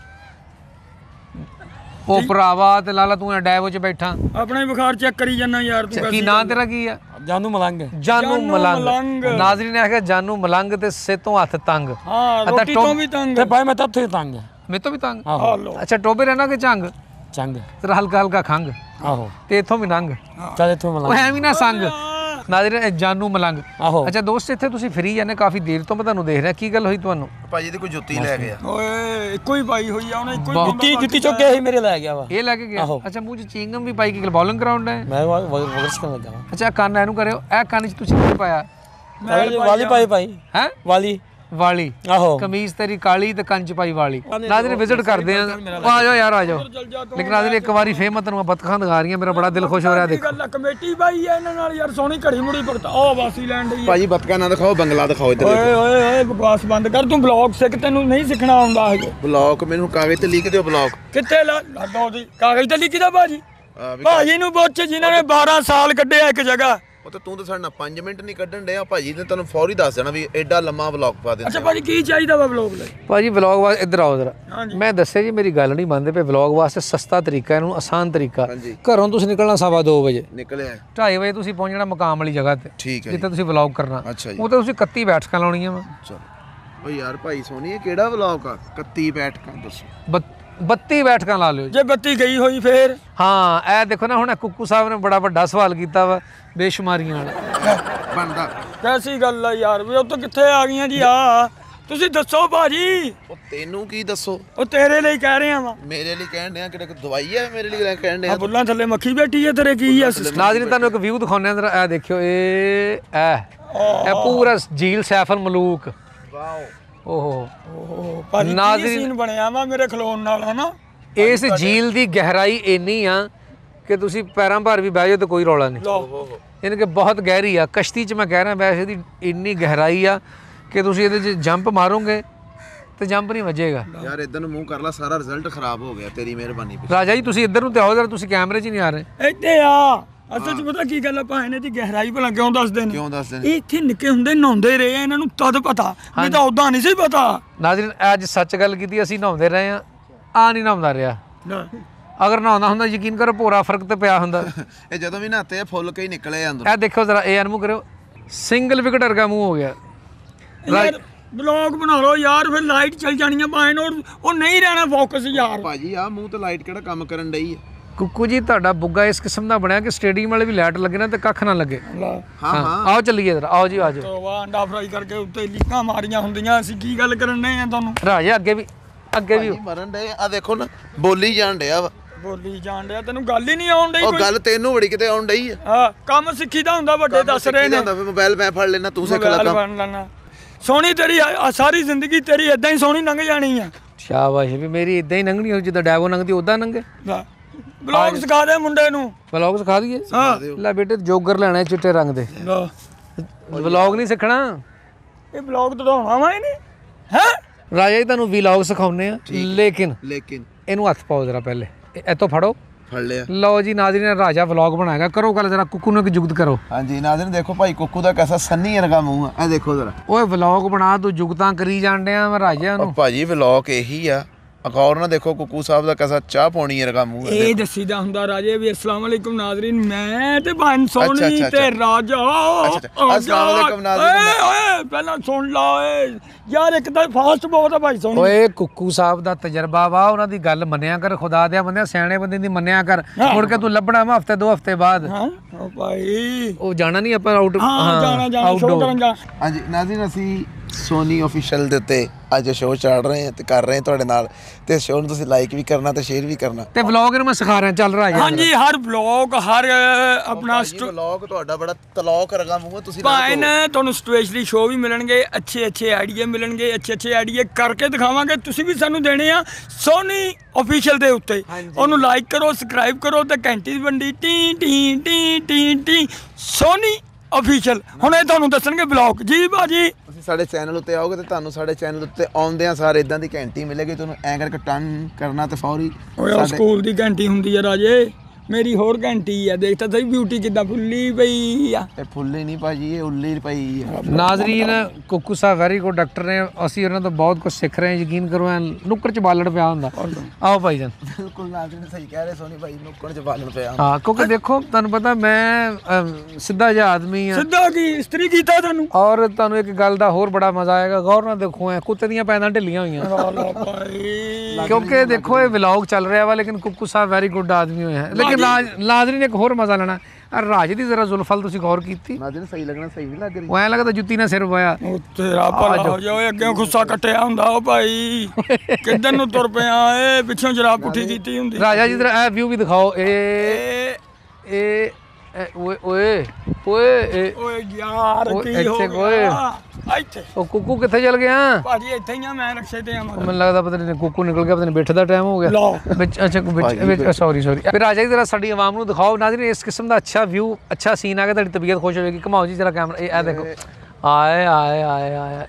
ਉਹ ਭਰਾਵਾ ਤੇ ਲਾਲਾ ਤੂੰ ਡੈਵੋ ਚ ਬੈਠਾ ਆਪਣਾ ਹੀ ਬੁਖਾਰ ਚੈੱਕ ਕਰੀ ਜਾਂਦਾ ਯਾਰ ਤੂੰ। ਕੀ ਨਾਂ ਤੇਰਾ ਕੀ ਆ? ਜਾਨੂ ਮਲੰਗ। ਜਾਨੂ ਮਲੰਗ। ਨਾਜ਼ਰੀਨ ਨੇ ਆਖਿਆ ਜਾਨੂ ਮਲੰਗ ਤੇ ਸਿੱਤੋਂ ਹੱਥ ਤੰਗ। ਹਾਂ ਰੋਟੀ ਤੋਂ ਵੀ ਤੰਗ ਤੇ ਭਾਈ ਮੈਂ ਤਾਂ ਉੱਥੇ ਤੰਗ ਮੇਰੇ ਤੋਂ ਵੀ ਤੰਗ। ਆਹੋ ਅੱਛਾ ਟੋਬੇ ਰਹਿਣਾ ਕਿ ਝੰਗ ਚੰਗ ਤੇਰਾ ਹਲਕਾ ਹਲਕਾ ਖੰਗ। ਆਹੋ ਤੇ ਇਥੋਂ ਵੀ ਨੰਗ। ਚੱਲ ਇੱਥੋਂ ਉਹ ਮਲੰਗ ਐਵੇਂ ਨਾ ਸੰਗ। ਨਾਜ਼ਰੀਨ ਜਾਨੂ ਮਲੰਗ। ਆਹੋ ਅੱਛਾ ਦੋਸਤ ਇੱਥੇ ਤੁਸੀਂ ਫਰੀ ਜਾਂਦੇ ਕਾਫੀ ਦੇਰ ਤੋਂ, ਮੈਂ ਤੁਹਾਨੂੰ ਦੇਖ ਰਿਹਾ, ਕੀ ਗੱਲ ਹੋਈ ਤੁਹਾਨੂੰ? ਭਾਜੀ ਦੀ ਕੋਈ ਜੁੱਤੀ ਲੈ ਗਿਆ। ਓਏ ਇੱਕੋ ਹੀ ਪਾਈ ਹੋਈ ਆ ਉਹਨੇ, ਇੱਕੋ ਹੀ ਜੁੱਤੀ ਚੁੱਕ ਕੇ ਹੀ ਮੇਰੇ ਲੈ ਗਿਆ ਵਾ। ਇਹ ਲੈ ਕੇ ਗਿਆ? ਅੱਛਾ ਮੂੰਹ ਚ ਚਿੰਗਮ ਵੀ ਪਾਈ, ਕੀ ਗੱਲ ਬੋਲਿੰਗ ਗਰਾਊਂਡ ਹੈ? ਮੈਂ ਵਗਰਸ ਕਰਨ ਲੱਗਾ ਵਾ। ਅੱਛਾ ਕੰਨ ਇਹਨੂੰ ਕਰਿਓ, ਇਹ ਕੰਨ ਚ ਤੁਸੀਂ ਕੀ ਪਾਇਆ? ਵਾਲੀ ਪਾਈ ਭਾਈ ਹੈ ਵਾਲੀ ਵਾਲੀ। ਆਹੋ ਕਮੀਜ਼ ਤੇਰੀ ਕਾਲੀ ਤੇ ਕੰਨ ਚ ਪਾਈ ਵਾਲੀ। ਨਾਜ਼ਰੀਨ ਵਿਜ਼ਿਟ ਕਰਦੇ ਆ, ਆ ਜਾਓ ਯਾਰ ਆ ਜਾਓ। ਲੇਕਿਨ ਨਾਜ਼ਰੀਨ ਇੱਕ ਵਾਰੀ ਫੇਰ ਮੈਂ ਤੁਹਾਨੂੰ ਬਤਖਾਂ ਦਿਖਾ ਰਹੀਆਂ, ਮੇਰਾ ਬੜਾ ਦਿਲ ਖੁਸ਼ ਹੋ ਰਿਹਾ। ਦੇਖੋ ਗੱਲ ਕਮੇਟੀ ਬਾਈ ਆ ਇਹਨਾਂ ਨਾਲ ਯਾਰ, ਸੋਹਣੀ ਘੜੀ ਮੁੜੀ ਭਗਤਾ ਉਹ ਵਾਸੀ ਲੈਣ ਦੀ। ਭਾਜੀ ਬਤਖਾਂ ਨਾ ਦਿਖਾਓ, ਬੰਗਲਾ ਦਿਖਾਓ ਇੱਧਰ। ਓਏ ਓਏ ਓਏ ਬਕਵਾਸ ਬੰਦ ਕਰ, ਤੂੰ ਬਲੌਗ ਸਿੱਖ, ਤੈਨੂੰ ਨਹੀਂ ਸਿੱਖਣਾ ਆਉਂਦਾ ਹੈ। ਬਲੌਗ ਮੈਨੂੰ ਕਾਗਜ਼ ਤੇ ਲਿਖ ਦਿਓ। ਬਲੌਗ ਕਿੱਥੇ ਲਾਡੋ ਦੀ ਕਾਗਜ਼ ਤੇ ਲਿਖੀਦਾ ਭਾਜੀ? ਭਾਜੀ ਨੂੰ ਪੁੱਛ ਜਿਨ੍ਹਾਂ ਨੇ 12 ਸਾਲ ਕੱਢਿਆ ਇੱਕ ਜਗ੍ਹਾ। ਉਹ ਤਾਂ ਤੂੰ ਤਾਂ ਸਾਡੇ ਨਾਲ 5 ਮਿੰਟ ਨਹੀਂ ਕੱਢਣ ਡਿਆ। ਭਾਜੀ ਨੇ ਤੈਨੂੰ ਫੌਰੀ ਦੱਸ ਦੇਣਾ ਵੀ ਐਡਾ ਲੰਮਾ ਵਲੌਗ ਪਾ ਦੇ। ਅੱਛਾ ਭਾਜੀ ਕੀ ਚਾਹੀਦਾ ਵਾ ਵਲੌਗ ਲਈ? ਭਾਜੀ ਵਲੌਗ ਵਾਸਤੇ ਇੱਧਰ ਆਓ ਜ਼ਰਾ। ਮੈਂ ਦੱਸਿਆ ਜੀ ਮੇਰੀ ਗੱਲ ਨਹੀਂ ਮੰਨਦੇ ਪਏ। ਵਲੌਗ ਵਾਸਤੇ ਸਸਤਾ ਤਰੀਕਾ, ਇਹਨੂੰ ਆਸਾਨ ਤਰੀਕਾ। ਘਰੋਂ ਤੁਸੀਂ ਨਿਕਲਣਾ 2:15 ਵਜੇ, ਨਿਕਲਿਆ 2:30 ਵਜੇ ਤੁਸੀਂ ਪਹੁੰਚਣਾ ਮਕਾਮ ਵਾਲੀ ਜਗ੍ਹਾ ਤੇ, ਠੀਕ ਹੈ ਜਿੱਥੇ ਤੁਸੀਂ ਵਲੌਗ ਕਰਨਾ। ਉਹ ਤਾਂ ਤੁਸੀਂ 31 ਬੈਠਕਾਂ ਲਾਉਣੀਆਂ ਵਾ। ਚਲੋ ਓ ਯਾਰ ਭਾਈ ਸੋਨੀ ਇਹ ਕਿਹੜਾ ਵਲੌਗ ਆ? 31 ਬੈਠਕਾਂ ਦੱਸੋ। 32 ਬੈਠਕਾਂ ਲਾ ਲਿਓ ਜੀ। ਜੇ ਬੱਤੀ ਗਈ ਹੋਈ ਫੇਰ ਹਾਂ ਇਹ ਦੇਖੋ ਨਾ, ਹੁਣ ਕੁੱਕੂ ਸਾਹਿਬ ਨੇ ਬੜਾ ਵੱਡਾ ਸਵਾਲ ਕੀਤਾ ਵਾ ਬੇਸ਼ੁਮਾਰੀਆਂ ਵਾਲਾ। ਬਣਦਾ ਕੈਸੀ ਗੱਲ ਆ ਯਾਰ, ਵੀ ਉਹ ਤਾਂ ਕਿੱਥੇ ਆ ਗਈਆਂ ਜੀ? ਆ ਤੁਸੀਂ ਦੱਸੋ ਭਾਜੀ। ਉਹ ਤੈਨੂੰ ਕੀ ਦੱਸੋ, ਉਹ ਤੇਰੇ ਲਈ ਕਹਿ ਰਿਹਾ ਵਾਂ। ਮੇਰੇ ਲਈ ਕਹਿਣ ਡਿਆ ਕਿ ਦਵਾਈ ਹੈ, ਮੇਰੇ ਲਈ ਕਹਿਣ ਡਿਆ ਆ ਬੁੱਲਾਂ ਥੱਲੇ ਮੱਖੀ ਬੈਠੀ ਹੈ, ਤੇਰੇ ਕੀ ਆ? ਨਾਜ਼ਰੀਨ ਤੁਹਾਨੂੰ ਇੱਕ ਵਿਊ ਦਿਖਾਉਂਦੇ ਆ ਜਰਾ, ਇਹ ਦੇਖਿਓ, ਇਹ ਪੂਰਾ ਝੀਲ ਸੈਫਨ ਮਲੂਕ। ਵਾਓ ਓਹੋ ਓਹ ਭਾਜੀ ਕੀ ਨਾਜ਼ਰੀਨ- ਸੀਨ ਬਣਿਆ ਵਾ ਮੇਰੇ ਖਲੋਣ ਨਾਲ, ਹਨਾ? ਇਸ ਝੀਲ ਦੀ ਗਹਿਰਾਈ ਇੰਨੀ ਆ ਕਿ ਤੁਸੀਂ ਪੈਰਾਂ ਭਰ ਵੀ ਬਹਿ ਜਾਓ ਤੇ ਕੋਈ ਰੌਲਾ ਨਹੀਂ। ਲਓ ਯਾਨੀ ਕਿ ਬਹੁਤ ਗਹਿਰੀ ਆ ਕਸ਼ਤੀ 'ਚ, ਮੈਂ ਕਹਿ ਰਿਹਾ ਵੈਸੇ ਦੀ ਇੰਨੀ ਗਹਿਰਾਈ ਆ ਕਿ ਤੁਸੀਂ ਇਹਦੇ 'ਚ ਜੰਪ ਮਾਰੋਗੇ ਤੇ ਜੰਪ ਨਹੀਂ ਵੱਜੇਗਾ। ਯਾਰ ਇਦਾਂ ਨੂੰ ਮੂੰਹ ਕਰ ਲਾ, ਸਾਰਾ ਰਿਜ਼ਲਟ ਖਰਾਬ ਹੋ ਗਿਆ ਤੇਰੀ ਮਿਹਰਬਾਨੀ ਪਿੱਛੇ। ਰਾਜਾ ਜੀ ਤੁਸੀਂ ਇੱਧਰ ਨੂੰ ਤੇ ਆਓ ਜਰਾ, ਤੁਸੀਂ ਕੈਮਰੇ 'ਚ ਹੀ ਨਹੀਂ ਆ ਰਹੇ। ਇੱਥੇ ਆ। ਅਸਲ 'ਚ ਪਤਾ ਕੀ ਗੱਲ ਆ, ਭਾਵੇਂ ਦੀ ਗਹਿਰਾਈ ਭਲਾ ਕਿਉਂ ਦੱਸਦੇ ਨੇ? ਕਿਉਂ ਦੱਸਦੇ ਨੇ? ਇਹ ਇੱਥੇ ਨਿੱਕੇ ਹੁੰਦੇ ਨਹਾਉਂਦੇ ਰਹੇ ਆ, ਇਹਨਾਂ ਨੂੰ ਤਦ ਪਤਾ, ਨਹੀਂ ਤਾਂ ਉਦਾਂ ਨਹੀਂ ਸੀ ਪਤਾ। ਨਾਜ਼ਰੀਨ ਅੱਜ ਸੱਚ ਗੱਲ ਕੀਤੀ, ਅਸੀਂ ਨਹਾਉਂਦੇ ਰਹੇ ਆ ਨਹੀਂ ਨਹਾਉਂਦਾ ਰਿਹਾ। ਅਗਰ ਨਹਾਉਂਦਾ ਹੁੰਦਾ ਯਕੀਨ ਕਰੋ ਭੋਰਾ ਫਰਕ ਤੇ ਪਿਆ ਹੁੰਦਾ। ਇਹ ਜਦੋਂ ਵੀ ਨਹਾਤੇ ਆ ਫੁੱਲ ਕੇ ਹੀ ਨਿਕਲੇ ਅੰਦਰ। ਇਹ ਦੇਖੋ ਜਰਾ, ਇਹ ਮੂੰਹ ਕਰਿਓ, ਸਿੰਗਲ ਵਿਕਟ ਵਰਗਾ ਮੂੰਹ ਹੋ ਗਿਆ। ਯਾਰ ਬਲੌਗ ਬਣਾ ਲਓ ਯਾਰ, ਫਿਰ ਲਾਈਟ ਚੱਲ ਜਾਣੀ ਆ ਭਾਵੇਂ ਉਹ ਨਹੀਂ ਰਹਿਣਾ ਫੋਕਸ ਯਾਰ। ਭਾਜੀ ਆ ਮੂੰਹ ਤੇ ਲਾਈਟ ਕਿਹੜਾ ਕੰਮ ਕਰਨ ਡਈ ਹੈ? ਕੁੱਕੂ ਜੀ ਤੁਹਾਡਾ ਬੁੱਗਾ ਇਸ ਕਿਸਮ ਦਾ ਬਣਿਆ ਕਿ ਸਟੇਡੀਅਮ ਵਾਲੇ ਵੀ ਲਾਈਟ ਲੱਗੇ ਨਾ ਤੇ ਕੱਖ ਨਾ ਲੱਗੇ। ਹਾਂ ਹਾਂ ਆਓ ਚੱਲੀਏ ਜਰਾ, ਆਓ ਜੀ ਆਜੋ। ਤੋ ਵਾ ਅੰਡਾ ਫਰਾਈ ਕਰਕੇ ਉੱਤੇ ਲੀਕਾਂ ਮਾਰੀਆਂ ਹੁੰਦੀਆਂ, ਅਸੀਂ ਕੀ ਗੱਲ ਕਰਨ ਡਏ ਆ ਤੁਹਾਨੂੰ? ਰਾਜੇ ਅੱਗੇ ਵੀ ਭਾਜੀ ਮਰਨ ਡੇ ਆ, ਦੇਖੋ ਨਾ ਬੋਲੀ ਜਾਣ ਡਿਆ ਵਾ। ਬੋਲੀ ਜਾਣ ਡਿਆ, ਤੈਨੂੰ ਗੱਲ ਹੀ ਨਹੀਂ ਆਉਣ ਡਈ ਉਹ ਕੋਈ? ਗੱਲ ਤੈਨੂੰ ਬੜੀ ਕਿਤੇ ਆਉਣ ਡਈ ਆ। ਹਾਂ ਕੰਮ ਸਿੱਖੀਦਾ ਹੁੰਦਾ, ਵੱਡੇ ਦੱਸ ਰਹੇ ਨੇ। ਹੁੰਦਾ ਫਿਰ ਮੋਬਾਈਲ ਮੈਂ ਫੜ ਲੈਣਾ, ਤੂੰ ਸਿੱਖ ਲੈ ਮੋਬਾਈਲ ਕੰਮ। ਬਣ ਲੈਣਾ। ਸੋਹਣੀ ਤੇਰੀ ਸਾਰੀ ਜ਼ਿੰਦਗੀ ਤੇਰੀ ਇਦਾਂ ਹੀ ਸੋਹਣੀ ਲੰਘ ਜਾਣੀ ਆ। ਸ਼ਾਬਾਸ਼, ਵੀ ਮੇਰੀ ਇਦਾਂ ਹੀ ਲੰਘਣੀ ਹੋ ਜਿੱਦਾਂ ਡੈਵੋ ਲੰਘਦੀ ਉਦਾਂ ਲੰਘੇ। ਬਲੌਗ ਸਿਖਾ ਦੇ ਮੁੰਡੇ ਨੂੰ। ਵਲੌਗ ਸਿਖਾ ਦਈਏ? ਹਾਂ ਲੈ ਬੇਟੇ ਜੋਗਰ ਲੈਣਾ ਹੈ ਚਿੱਟੇ ਰੰਗ ਦੇ। ਵਲੌਗ ਨਹੀਂ ਸਿੱਖਣਾ, ਇਹ ਬਲੌਗ ਦਿਖਾਉਣਾ ਵਾ ਇਹਨੇ ਹੈ। ਰਾਜਾ ਜੀ ਤੁਹਾਨੂੰ ਵਲੌਗ ਸਿਖਾਉਨੇ ਆ, ਲੇਕਿਨ ਇਹਨੂੰ ਹੱਥ ਪਾਓ ਜਰਾ ਪਹਿਲੇ, ਇੱਥੋਂ ਫੜੋ। ਫੜ ਲਿਆ। ਲਓ ਜੀ ਨਾਜ਼ਰੀਨ, ਰਾਜਾ ਵਲੌਗ ਬਣਾਏਗਾ, ਕਰੋ ਗੱਲ ਜਰਾ, ਕੁੱਕੂ ਨੂੰ ਇੱਕ ਜੁਗਤ ਕਰੋ। ਹਾਂਜੀ ਨਾਜ਼ਰੀਨ ਦੇਖੋ ਭਾਈ ਕੁੱਕੂ ਦਾ ਕੈਸਾ ਸੰਨੀ ਵਰਗਾ ਮੂੰਹ ਆ, ਇਹ ਦੇਖੋ ਜ਼ਰਾ। ਓਏ ਵਲੌਗ ਬਣਾ, ਤੂੰ ਜੁਗਤਾਂ ਕਰੀ ਜਾਂਦਿਆ ਮੈਂ ਰਾਜਾ ਨੂੰ। ਭਾਜੀ ਵਲੌਗ ਇਹੀ ਆ, ਅਖੌਰ ਨਾ ਦੇਖੋ ਕੁੱਕੂ ਸਾਹਿਬ ਦਾ ਕੈਸਾ ਚਾਹ ਪਾਉਣੀ ਵਰਗਾ ਮੂੰਹ ਹੈ। ਇਹ ਦੱਸੀਦਾ ਹੁੰਦਾ ਰਾਜੇ ਵੀ ਅਸਲਾਮ ਵਾਲੇਕੁਮ ਨਾਜ਼ਰੀਨ, ਮੈਂ ਤੇ ਬਨ ਸੋਨੀ ਤੇ ਰਾਜਾ। ਅਸਲਾਮ ਵਾਲੇਕੁਮ ਨਾਜ਼ਰੀਨ। ਓਏ ਪਹਿਲਾਂ ਸੁਣ ਲਾ ਓਏ ਯਾਰ, ਇੱਕ ਤਾਂ ਫਾਸਟ ਬਹੁਤ ਆ ਭਾਈ ਸੋਨੀ। ਓਏ ਕੁੱਕੂ ਸਾਹਿਬ ਦਾ ਤਜਰਬਾ ਵਾ, ਉਹਨਾਂ ਦੀ ਗੱਲ ਮੰਨਿਆ ਕਰ, ਖੁਦਾ ਦਿਆ ਬੰਦਿਆ, ਸਿਆਣੇ ਬੰਦੇ ਦੀ ਮੰਨਿਆ ਕਰ। ਮੁੜ ਕੇ ਤੂੰ ਲੱਭਣਾ ਵਾ ਹਫਤੇ 2 ਹਫਤੇ ਬਾਅਦ। ਹਾਂ ਓ ਭਾਈ, ਉਹ ਜਾਣਾ ਨਹੀਂ ਆਪਾਂ ਆਊਟ। ਹਾਂ ਜਾਣਾ ਸ਼ੋਅ ਕਰਨ ਜਾ। ਹਾਂਜੀ ਨਾਜ਼ਰੀਨ ਅਸੀਂ ਸੋਨੀ ਆਫੀਸ਼ੀਅਲ ਦੇ ਉੱਤੇ ਅੱਜ ਸ਼ੋਅ ਚਾੜ ਰਹੇ ਹਾਂ ਤੇ ਕਰ ਰਹੇ ਹਾਂ ਤੁਹਾਡੇ ਨਾਲ, ਤੇ ਸ਼ੋਅ ਨੂੰ ਤੁਸੀਂ ਲਾਈਕ ਵੀ ਕਰਨਾ ਤੇ ਸ਼ੇਅਰ ਵੀ ਕਰਨਾ। ਤੇ ਵਲੌਗ ਨੂੰ ਮੈਂ ਸਿਖਾ ਰਿਹਾ, ਚੱਲ ਰਿਹਾ ਹਾਂਜੀ ਹਰ ਵਲੌਗ ਹਰ ਆਪਣਾ ਵਲੌਗ ਤੁਹਾਡਾ ਬੜਾ ਤਲੌਕ ਵਰਗਾ ਮੂੰਹ ਹੈ, ਤੁਸੀਂ ਭਾਈ ਨੇ ਤੁਹਾਨੂੰ ਸਪੈਸ਼ਲੀ ਸ਼ੋਅ ਵੀ ਮਿਲਣਗੇ, ਅੱਛੇ ਆਈਡੀਆ ਮਿਲਣਗੇ, ਅੱਛੇ ਆਈਡੀਆ ਕਰਕੇ ਦਿਖਾਵਾਂਗੇ। ਤੁਸੀਂ ਵੀ ਸਾਨੂੰ ਦੇਣੇ ਆ ਸੋਨੀ ਆਫੀਸ਼ੀਅਲ ਦੇ ਉੱਤੇ। ਉਹਨੂੰ ਲਾਈਕ ਕਰੋ, ਸਬਸਕ੍ਰਾਈਬ ਕਰੋ ਤੇ ਘੰਟੀ ਦੀ ਬੰਡੀ T T T T T Soni official. ਹੁਣ ਇਹ ਤੁਹਾਨੂੰ ਦੱਸਣਗੇ ਵਲੌਗ। ਜੀ ਭਾਜੀ ਤੁਸੀਂ ਸਾਡੇ ਚੈਨਲ ਉੱਤੇ ਆਓਗੇ ਤੇ ਤੁਹਾਨੂੰ ਸਾਡੇ ਚੈਨਲ ਉੱਤੇ ਆਉਂਦਿਆਂ ਸਾਰੇ ਇਦਾਂ ਦੀ ਘੰਟੀ ਮਿਲੇਗੀ, ਤੁਹਾਨੂੰ ਐਂ ਕਰਕੇ ਟਨ ਕਰਨਾ ਤੇ ਫੌਰੀ। ਓਏ ਸਕੂਲ ਦੀ ਘੰਟੀ ਹੁੰਦੀ ਆ ਰਾਜੇ, ਮੇਰੀ ਹੋਰ ਘੰਟੀ ਆ, ਦੇਖ ਤਾਂ ਸਹੀ ਬਿਊਟੀ ਕਿੱਦਾਂ ਫੁੱਲੀ ਪਈ ਆ। ਇਹ ਫੁੱਲੀ ਨਹੀਂ ਭਾਜੀ, ਇਹ ਉੱਲੀ ਪਈ ਆ। ਨਾਜ਼ਰੀਨ ਕੁੱਕੂ ਸਾਹਿਬ ਵੈਰੀ ਗੁੱਡ ਡਾਕਟਰ ਨੇ, ਅਸੀਂ ਉਹਨਾਂ ਤੋਂ ਬਹੁਤ ਕੁਝ ਸਿੱਖ ਰਹੇ ਹਾਂ, ਯਕੀਨ ਕਰੋ। ਐ ਨੁੱਕਰ ਚ ਬਾਲਣ ਪਿਆ ਹੁੰਦਾ। ਆਓ ਭਾਈ ਜਾਨ। ਬਿਲਕੁਲ ਨਾਜ਼ਰੀਨ ਸਹੀ ਕਹਿ ਰਹੇ ਸੋਨੀ ਭਾਈ, ਨੁੱਕੜ ਚ ਬਾਲਣ ਪਿਆ। ਹਾਂ ਕਿਉਂਕਿ ਦੇਖੋ ਤੁਹਾਨੂੰ ਪਤਾ ਮੈਂ ਸਿੱਧਾ ਜਿਹਾ ਆਦਮੀ ਆ, ਸਿੱਧਾ ਕੀ ਇਸਤਰੀ ਕੀਤਾ ਤੁਹਾਨੂੰ। ਔਰ ਤੁਹਾਨੂੰ ਇੱਕ ਗੱਲ ਦਾ ਹੋਰ ਬੜਾ ਮਜ਼ਾ ਆਏਗਾ, ਗੌਰ ਨਾਲ ਦੇਖੋ, ਐ ਕੁੱਤੇ ਦੀਆਂ ਪੈਦਾਂ ਢਿੱਲੀਆਂ ਹੋਈਆਂ, ਕਿਉਂਕਿ ਦੇਖੋ ਇਹ ਵਲੌਗ ਚੱਲ ਰਿਹਾ ਵਾ, ਲੇਕਿਨ ਕੁੱਕੂ ਸਾਹਿਬ ਵੈਰੀ ਗੁੱਡ ਆਦਮੀ ਹੋਏ ਹੈ। ਲੇਕਿਨ ਨਾਜ਼ਰੀਨ ਇੱਕ ਹੋਰ ਮਜ਼ਾ ਲੈਣਾ, ਰਾਜੇ ਦੀ ਜ਼ਰਾ ਜ਼ੁਲਫਲ ਤੁਸੀਂ ਗੌਰ ਕੀਤੀ? ਨਾਜ਼ਰੀਨ ਸਹੀ ਲੱਗਣਾ, ਸਹੀ ਨਹੀਂ ਲੱਗ ਰਹੀ। ਉਹ ਐਂ ਲੱਗਦਾ ਜੁੱਤੀ ਨਾਲ ਸਿਰ ਵਾਇਆ। ਉਹ ਤੇਰਾ ਭਲਾ ਹੋ ਜਾਵੇ, ਅੱਗੇ ਗੁੱਸਾ ਕੱਟਿਆ ਹੁੰਦਾ ਉਹ ਭਾਈ, ਕਿੱਧਰ ਨੂੰ ਤੁਰ ਪਿਆ ਏ, ਪਿੱਛੋਂ ਜਰਾ ਪੁੱਠੀ ਕੀਤੀ ਹੁੰਦੀ। ਰਾਜਾ ਜੀ ਜਰਾ ਇਹ ਵਿਊ ਵੀ ਦਿਖਾਓ। ਓਏ ਓਏ ਓਏ ਓਏ ਯਾਰ ਕੀ ਹੋ ਇੱਥੇ ਗਿਆ ਇੱਥੇ? ਉਹ ਕੁੱਕੂ ਕਿੱਥੇ ਚਲ ਗਿਆ? ਭਾਜੀ ਇੱਥੇ ਹੀ ਆ, ਮੈਂ ਰਕਸ਼ੇ ਤੇ ਆਵਾਂ। ਮੈਨੂੰ ਲੱਗਦਾ ਪਤਾ ਨਹੀਂ ਕੁੱਕੂ ਨਿਕਲ ਗਿਆ, ਪਤਾ ਨਹੀਂ ਬੈਠ ਦਾ ਟਾਈਮ ਹੋ ਗਿਆ ਲਓ ਵਿੱਚ। ਅੱਛਾ ਵਿੱਚ ਸੌਰੀ ਫਿਰ ਰਾਜਾ ਜੀ ਜਰਾ ਸਾਡੀ ਆਵਾਮ ਨੂੰ ਦਿਖਾਓ। ਨਾਜ਼ਰੀਨ ਇਸ ਕਿਸਮ ਦਾ ਅੱਛਾ ਵਿਊ, ਅੱਛਾ ਸੀਨ ਆ ਗਿਆ, ਤੁਹਾਡੀ ਤਬੀਅਤ ਖੁਸ਼ ਹੋਵੇਗੀ। ਘਮਾਓ ਜੀ ਜਰਾ ਕੈਮਰਾ, ਇਹ ਦੇਖੋ। ਆਏ ਆਏ ਆਏ ਆਏ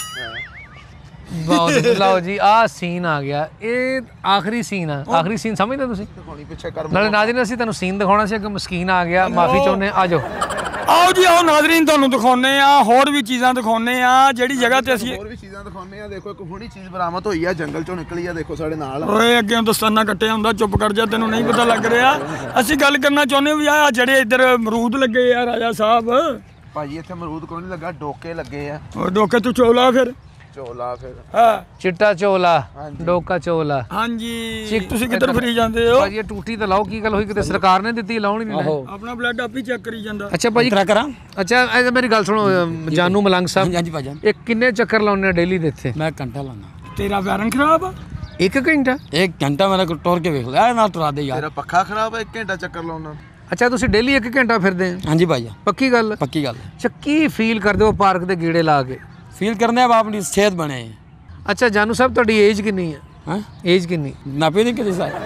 ਬਹੁਤ ਲਓ ਜੀ, ਆਹ ਸੀਨ ਆ ਗਿਆ, ਇਹ ਆਖਰੀ ਸੀਨ ਆ। ਆਖਰੀ ਸੀਨ ਸਮਝਦੇ ਤੁਸੀਂ? ਪਿੱਛੇ ਕਰ ਨਾਲੇ ਨਾਜ਼ਰੀਨ ਅਸੀਂ ਤੁਹਾਨੂੰ ਸੀਨ ਦਿਖਾਉਣਾ ਸੀ, ਕਿ ਮਸਕੀਨ ਆ ਗਿਆ, ਮਾਫੀ ਚਾਹੁੰਦੇ। ਆ ਜਾਓ ਆਓ ਜੀ ਆਓ ਨਾਜ਼ਰੀਨ, ਤੁਹਾਨੂੰ ਦਿਖਾਉਨੇ ਆ, ਹੋਰ ਵੀ ਚੀਜ਼ਾਂ ਦਿਖਾਉਨੇ ਆ ਜਿਹੜੀ ਜਗ੍ਹਾ ਤੇ ਅਸੀਂ। ਹੋਰ ਵੀ ਚੀਜ਼ਾਂ ਦਿਖਾਉਂਦੇ ਆ। ਦੇਖੋ ਇੱਕ ਹੁਣੀ ਚੀਜ਼ ਬਰਾਮਦ ਹੋਈ ਆ, ਜੰਗਲ ਚੋਂ ਨਿਕਲੀ ਆ, ਦੇਖੋ ਸਾਡੇ ਨਾਲ। ਓਏ ਅੱਗੇ ਦਸਤਾਨਾ ਕੱਟਿਆ ਹੁੰਦਾ, ਚੁੱਪ ਕਰ ਜਾ, ਤੈਨੂੰ ਨਹੀਂ ਪਤਾ ਲੱਗ ਰਿਹਾ। ਅਸੀਂ ਗੱਲ ਕਰਨਾ ਚਾਹੁੰਦੇ ਵੀ ਆ ਜਿਹੜੇ ਇੱਧਰ ਅਮਰੂਦ ਲੱਗੇ ਆ ਰਾਜਾ ਸਾਹਿਬ। ਭਾਜੀ ਇੱਥੇ ਅਮਰੂਦ ਕੋਈ ਨਹੀਂ ਲੱਗਾ, ਡੋਕੇ ਲੱਗੇ ਆ। ਉਹ ਡੋਕੇ ਤੂੰ ਚੋਲਾ ਫਿਰ ਝੋਲਾ ਫਿਰ ਹਾਂ ਚਿੱਟਾ ਚੋਲਾ ਡੋਕਾ ਚੋਲਾ ਹਾਂਜੀ ਤੁਸੀਂ ਕਿੱਧਰ ਫਰੀ ਜਾਂਦੇ ਹੋ ਭਾਜੀ ਇਹ ਟੂਟੀ ਤਾਂ ਲਾਓ ਕੀ ਗੱਲ ਹੋਈ ਕਿਤੇ ਸਰਕਾਰ ਨੇ ਦਿੱਤੀ ਲਾਉਣ ਹੀ ਨਹੀਂ ਆਹੋ ਆਪਣਾ ਬਲੱਡ ਆਪ ਹੀ ਚੈੱਕ ਕਰੀ ਜਾਂਦਾ ਅੱਛਾ ਭਾਜੀ ਕਰਾਂ ਅੱਛਾ ਇਹ ਮੇਰੀ ਗੱਲ ਸੁਣੋ ਜਾਨੂ ਮਲੰਗ ਸਾਹਿਬ ਹਾਂਜੀ ਭਾਜਨ ਇਹ ਕਿੰਨੇ ਚੱਕਰ ਲਾਉਂਦੇ ਆ ਡੇਲੀ ਦੇ ਇੱਥੇ ਮੈਂ ਘੰਟਾ ਲਾਣਾ ਤੇਰਾ ਵੈਰਨ ਖਰਾਬ ਆ 1 ਘੰਟਾ 1 ਘੰਟਾ ਮੇਰਾ ਕੋਲ ਟੋਰ ਕੇ ਵੇਖ ਲਿਆ ਨਾਲ ਤੁਰਾ ਦੇ ਯਾਰ ਤੇਰਾ ਪੱਖਾ ਖਰਾਬ ਹੈ 1 ਘੰਟਾ ਚੱਕਰ ਲਾਉਣਾ ਅੱਛਾ ਤੁਸੀਂ ਡੇਲੀ 1 ਘੰਟਾ ਫਿਰਦੇ ਆ ਹਾਂਜੀ ਭਾਈਆ ਪੱਕੀ ਗੱਲ ਪੱਕੀ ਗੱਲ ਅੱਛਾ ਕੀ ਫੀਲ ਕਰਦੇ ਹੋ ਪਾਰਕ ਦੇ ਗੇੜੇ ਲਾ ਕੇ ਫੀਲ ਕਰਨੇ ਆ ਆਪਣੀ ਸਿਹਤ ਬਣੇ ਅੱਛਾ ਜਾਨੂ ਸਾਹਿਬ ਤੁਹਾਡੀ ਏਜ ਕਿੰਨੀ ਹੈ ਹਾਂ ਏਜ ਕਿੰਨੀ ਨਾਪੇ ਨਹੀਂ ਕਿਤੇ ਸਾਰ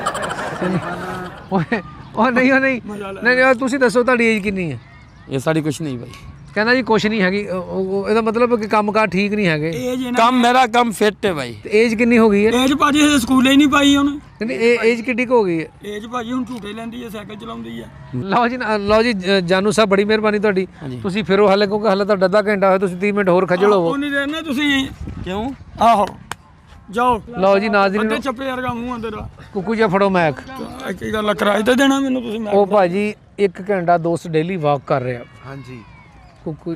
ਓਏ ਉਹ ਨਹੀਂ ਤੁਸੀਂ ਦੱਸੋ ਤੁਹਾਡੀ ਏਜ ਕਿੰਨੀ ਹੈ ਇਹ ਸਾਡੀ ਕੁਛ ਨਹੀਂ ਭਾਈ ਕਹਿੰਦਾ ਜੀ ਕੁਛ ਨਹੀਂ ਹੈਗੀ ਇਹਦਾ ਮਤਲਬ ਕਿ ਕੰਮਕਾਰ ਠੀਕ ਨਹੀਂ ਹੈਗੇ ਏਜ ਕੰਮ ਮੇਰਾ ਕੰਮ ਫਿੱਟ ਹੈ ਭਾਈ ਤੇ ਏਜ ਕਿੰਨੀ ਹੋ ਗਈ ਹੈ ਏਜ ਭਾਜੀ ਹਜੇ ਸਕੂਲੇ ਹੀ ਨਹੀਂ ਪਾਈ ਉਹਨੇ ਨਹੀਂ ਇਹ ਏਜ ਕਿੱਡੀ ਕੁ ਹੋ ਗਈ ਹੈ ਏਜ ਭਾਜੀ ਹੁਣ ਝੂਟੇ ਲੈਂਦੀ ਹੈ ਸਾਈਕਲ ਚਲਾਉਂਦੀ ਆ ਲਓ ਜੀ ਜਾਨੂ ਸਾਹਿਬ ਬੜੀ ਮਿਹਰਬਾਨੀ ਤੁਹਾਡੀ ਤੁਸੀਂ ਫਿਰੋ ਹਾਲੇ ਕਿਉਂਕਿ ਹਾਲੇ ਤਾਂ ਅੱਧਾ ਘੰਟਾ ਹੋਇਆ ਤੁਸੀਂ 30 ਮਿੰਟ ਹੋਰ ਖੱਜਲ ਹੋਵੋ ਉਹ ਨਹੀਂ ਦੇਣਾ ਤੁਸੀਂ ਕਿਉਂ ਆਹੋ ਜਾਓ ਲਓ ਜੀ ਨਾਜ਼ਰੀਨ ਅੱਧੇ ਚੱਪੇ ਵਰਗਾ ਮੂੰਹ ਆ ਤੇਰਾ ਕੁੱਕੂ ਜਿਹਾ ਫੜੋ ਮੈਕ ਕੀ ਗੱਲ ਆ, ਕਿਰਾਏ ਤੇ ਦੇਣਾ ਮੈਨੂੰ ਤੁਸੀਂ ਮੈਂ ਉਹ ਭਾਜੀ 1 ਘੰਟਾ ਦੋਸਤ ਡੇਲੀ ਵਾਕ ਕਰ ਰਿਹਾ ਹਾਂਜੀ ਕੁੱਕੂ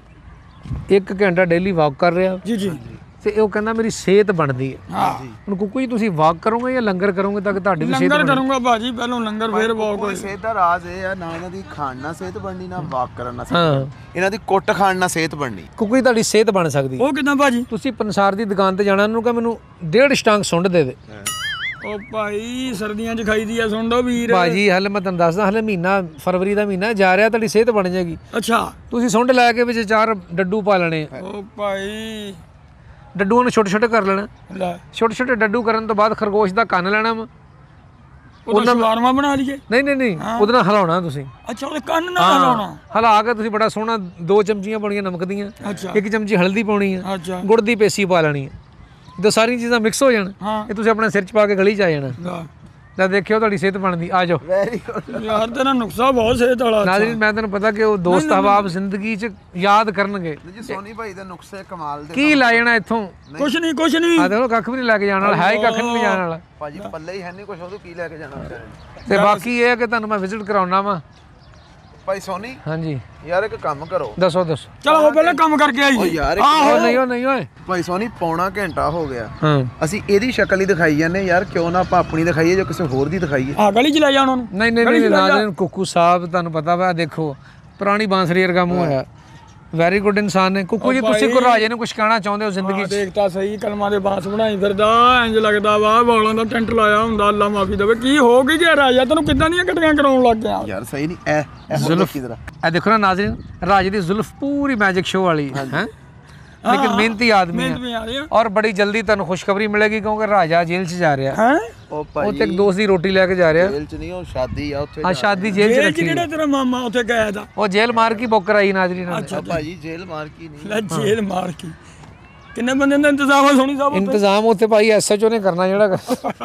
1 ਘੰਟਾ ਡੇਲੀ ਵਾਕ ਕਰ ਰਿਹਾ ਜੀ ਜੀ ਤੇ ਉਹ ਕਹਿੰਦਾ ਮੇਰੀ ਸਿਹਤ ਬਣਦੀ ਹੈ ਹਾਂ ਹੁਣ ਕੁੱਕੂ ਜੀ ਤੁਸੀਂ ਵਾਕ ਕਰੋਗੇ ਜਾਂ ਲੰਗਰ ਕਰੋਗੇ ਤਾਂ ਕਿ ਤੁਹਾਡੀ ਵੀ ਸਿਹਤ ਲੰਗਰ ਕਰੂੰਗਾ ਭਾਜੀ ਪਹਿਲਾਂ ਲੰਗਰ ਫੇਰ ਬਹੁਤ ਕੋਈ ਸਿਹਤ ਦਾ ਰਾਜ਼ ਇਹ ਆ ਨਾ ਇਹਨਾਂ ਦੀ ਖਾਣ ਨਾਲ ਸਿਹਤ ਬਣਨੀ ਨਾ ਵਾਕ ਕਰਨ ਨਾਲ ਹਾਂ ਇਹਨਾਂ ਦੀ ਕੁੱਟ ਖਾਣ ਨਾਲ ਸਿਹਤ ਬਣਨੀ ਕੁੱਕੂ ਜੀ ਤੁਹਾਡੀ ਸਿਹਤ ਬਣ ਸਕਦੀ ਹੈ ਉਹ ਕਿਦਾਂ ਭਾਜੀ ਤੁਸੀਂ ਪੰਸਾਰ ਦੀ ਦੁਕਾਨ ਤੇ ਜਾਣਾ ਉਹਨੂੰ ਕਹ ਮੈਨੂੰ 1.5 ਸਟਾਂਗ ਸੁੰਡ ਦੇ ਦੇ ਉਹ ਭਾਈ ਸਰਦੀਆਂ 'ਚ ਖਾਈਦੀ ਆ ਸੁਣ ਲਓ ਵੀਰ ਭਾਜੀ ਹਲੇ ਮੈਂ ਤੁਹਾਨੂੰ ਦੱਸਦਾ ਹਲੇ ਮਹੀਨਾ ਫਰਵਰੀ ਦਾ ਮਹੀਨਾ ਜਾ ਰਿਹਾ ਤੁਹਾਡੀ ਸਿਹਤ ਬਣ ਜਾਏਗੀ ਅੱਛਾ ਤੁਸੀਂ ਸੁੰਡ ਲੈ ਕੇ ਵਿੱਚ 4 ਡੱਡੂ ਪਾ ਲੈਣੇ ਆ। ਉਹ ਭਾਈ ਡੱਡੂਆਂ ਨੂੰ ਛੋਟੇ ਛੋਟੇ ਕਰ ਲੈਣਾ ਲੈ ਛੋਟੇ ਛੋਟੇ ਡੱਡੂ ਕਰਨ ਤੋਂ ਬਾਅਦ ਖਰਗੋਸ਼ ਦਾ ਕੰਨ ਲੈਣਾ ਵਾ ਉਹਦਾ ਸ਼ਵਾਰਮਾ ਬਣਾ ਲਈਏ ਨਹੀਂ ਉਹਦੇ ਨਾਲ ਹਿਲਾਉਣਾ ਤੁਸੀਂ ਅੱਛਾ ਉਹਦੇ ਕੰਨ ਨਾਲ ਲਾਉਣਾ ਹਿਲਾ ਕੇ ਤੁਸੀਂ ਬੜਾ ਸੋਹਣਾ 2 ਚਮਚੀਆਂ ਪਾਉਣੀਆਂ ਨਮਕ ਦੀਆਂ ਅੱਛਾ 1 ਚਮਚੀ ਹਲਦੀ ਪਾਉਣੀ ਹੈ ਅੱਛਾ ਗੁੜ ਦੀ ਪੇਸੀ ਪਾ ਲੈਣੀ ਹੈ ਜਦੋਂ ਸਾਰੀਆਂ ਚੀਜ਼ਾਂ ਮਿਕਸ ਹੋ ਜਾਣ ਹਾਂ ਇਹ ਤੁਸੀਂ ਆਪਣੇ ਸਿਰ 'ਚ ਪਾ ਕੇ ਗਲੀ 'ਚ ਆ ਜਾਣਾ ਲੈ। ਤਾਂ ਦੇਖਿਓ ਤੁਹਾਡੀ ਸਿਹਤ ਬਣਦੀ ਆ ਜਾਓ ਵੈਰੀ ਗੁੱਡ ਯਾਰ ਤੇਰਾ ਨੁਕਸਾ ਬਹੁਤ ਸਿਹਤ ਵਾਲਾ ਨਾਜ਼ਰੀਨ ਮੈਂ ਤੁਹਾਨੂੰ ਪਤਾ ਕਿ ਉਹ ਦੋਸਤ ਹਵਾਬ ਜ਼ਿੰਦਗੀ 'ਚ ਯਾਦ ਕਰਨਗੇ ਜੀ ਸੋਨੀ ਭਾਈ ਦੇ ਨੁਕਸੇ ਕਮਾਲ ਦੇ ਕੀ ਲੈ ਜਾਣਾ ਇੱਥੋਂ ਕੁਛ ਨਹੀਂ ਆ ਦੇਖੋ ਕੱਖ ਵੀ ਨਹੀਂ ਲੈ ਕੇ ਜਾਣ ਵਾਲਾ ਹੈ ਹੀ ਕੱਖ ਨਹੀਂ ਜਾਣ ਵਾਲਾ ਭਾਜੀ ਪੱਲੇ ਹੀ ਹੈ ਨਹੀਂ ਕੁਛ ਉਹਨੂੰ ਕੀ ਲੈ ਕੇ ਜਾਣਾ ਵਿਚਾਰੇ ਨੇ। ਤੇ ਬਾਕੀ ਇਹ ਹੈ ਕਿ ਤੁਹਾਨੂੰ ਮੈਂ ਵਿਜ਼ਿਟ ਕਰਾਉਣਾ ਵਾ ਭਾਈ ਸੋਨੀ ਹਾਂਜੀ ਯਾਰ ਇੱਕ ਕੰਮ ਕਰੋ ਦੱਸੋ ਚਲੋ ਪਹਿਲਾਂ ਕੰਮ ਕਰਕੇ ਉਹ ਆਈਏ ਯਾਰ ਉਹ ਨਹੀਂ ਓਏ ਭਾਈ ਸੋਨੀ ਪੌਣਾ ਘੰਟਾ ਹੋ ਗਿਆ ਹਾਂ ਅਸੀਂ ਇਹਦੀ ਸ਼ਕਲ ਹੀ ਦਿਖਾਈ ਜਾਂਦੇ ਯਾਰ ਕਿਉਂ ਨਾ ਆਪਾਂ ਆਪਣੀ ਦਿਖਾਈਏ ਜੋ ਕਿਸੇ ਹੋਰ ਦੀ ਦਿਖਾਈਏ ਆ ਗਲੀ 'ਚ ਲੈ ਜਾ ਉਹਨਾਂ ਨੂੰ ਨਹੀਂ ਨਾਜ਼ਰੀਨ ਕੁੱਕੂ ਸਾਹਿਬ ਤੁਹਾਨੂੰ ਪਤਾ ਵਾ ਦੇਖੋ ਪੁਰਾਣੀ ਬਾਂਸਰੀ ਵਰਗਾ ਮੂੰਹ ਹੋਇਆ ਵੈਰੀ ਗੁੱਡ ਇਨਸਾਨ ਨੇ ਕੁੱਕੂ ਜੀ ਤੁਸੀਂ ਕੋ ਰਾਜੇ ਨੂੰ ਕੁਝ ਕਹਿਣਾ ਚਾਹੁੰਦੇ ਹੋ ਜ਼ਿੰਦਗੀ 'ਚ ਦੇਖਤਾ ਸਹੀ ਕਲਮਾਂ ਦੇ ਬਾਂਸ ਬਣਾਈ ਫਿਰਦਾ ਇੰਜ ਲੱਗਦਾ ਵਾ ਬੌਲਾਂ ਦਾ ਟੈਂਟ ਲਾਇਆ ਹੁੰਦਾ ਅੱਲਾ ਮਾਫੀ ਦੇਵੇ ਕੀ ਹੋ ਗਈ ਗਿਆ ਰਾਜਾ ਤੈਨੂੰ ਕਿੱਦਾਂ ਦੀਆਂ ਗੱਡੀਆਂ ਕਰਾਉਣ ਲੱਗ ਗਿਆ ਯਾਰ ਸਹੀ ਨਹੀਂ ਐ ਜ਼ੁਲਫ ਕੀ ਤਰ੍ਹਾਂ ਇਹ ਦੇਖੋ ਨਾ ਨਾਜ਼ਰੀਨ ਰਾਜੇ ਦੀ ਜ਼ੁਲਫ ਪੂਰੀ ਮੈਜਿਕ ਸ਼ੋ ਵਾਲੀ ਹੈ ਲੇਕਿਨ ਮਿਹਨਤੀ ਆਦਮੀ ਮਿਹਨਤ ਹੈ ਵੀ ਆ ਰਹੀ ਆ ਔਰ ਬੜੀ ਜਲਦੀ ਤੁਹਾਨੂੰ ਖੁਸ਼ਖਬਰੀ ਮਿਲੇਗੀ ਕਿਉਂਕਿ ਰਾਜਾ ਜੇਲ੍ਹ 'ਚ ਜਾ ਰਿਹਾ ਹੈ ਉਹ ਉਹ ਭਾਈ ਤੇ ਇੱਕ ਦੋਸਤ ਦੀ ਰੋਟੀ ਲੈ ਕੇ ਜਾ ਰਿਹਾ ਜੇਲ੍ਹ ਚ ਨਹੀਂ ਉਹ ਸ਼ਾਦੀ ਆ ਉੱਥੇ ਆ ਸ਼ਾਦੀ ਜੇਲ੍ਹ 'ਚ ਜੇਲ੍ਹ 'ਚ ਰੱਖੀ ਕਿਹੜਾ ਤੇਰਾ ਮਾਮਾ ਉੱਥੇ ਗਿਆ ਦਾ ਉਹ ਜੇਲ੍ਹ ਮਾਰ ਕੇ ਬੁੱਕ ਕਰਾਈ ਨਾਜ਼ਰੀਨ ਨੇ। ਆ ਭਾਜੀ ਜੇਲ੍ਹ ਮਾਰ ਕੀ ਨਹੀਂ ਲੈ ਜੇਲ੍ਹ ਮਾਰ ਕੇ ਕਿੰਨੇ ਬੰਦੇ ਦਾ ਇੰਤਜ਼ਾਮ ਆ ਸੋਣੀ ਸਾਹਿਬ ਉੱਥੇ? ਇੰਤਜ਼ਾਮ ਉੱਥੇ ਭਾਈ ਐਸਐਚਓ ਨੇ ਕਰਨਾ ਜਿਹੜਾ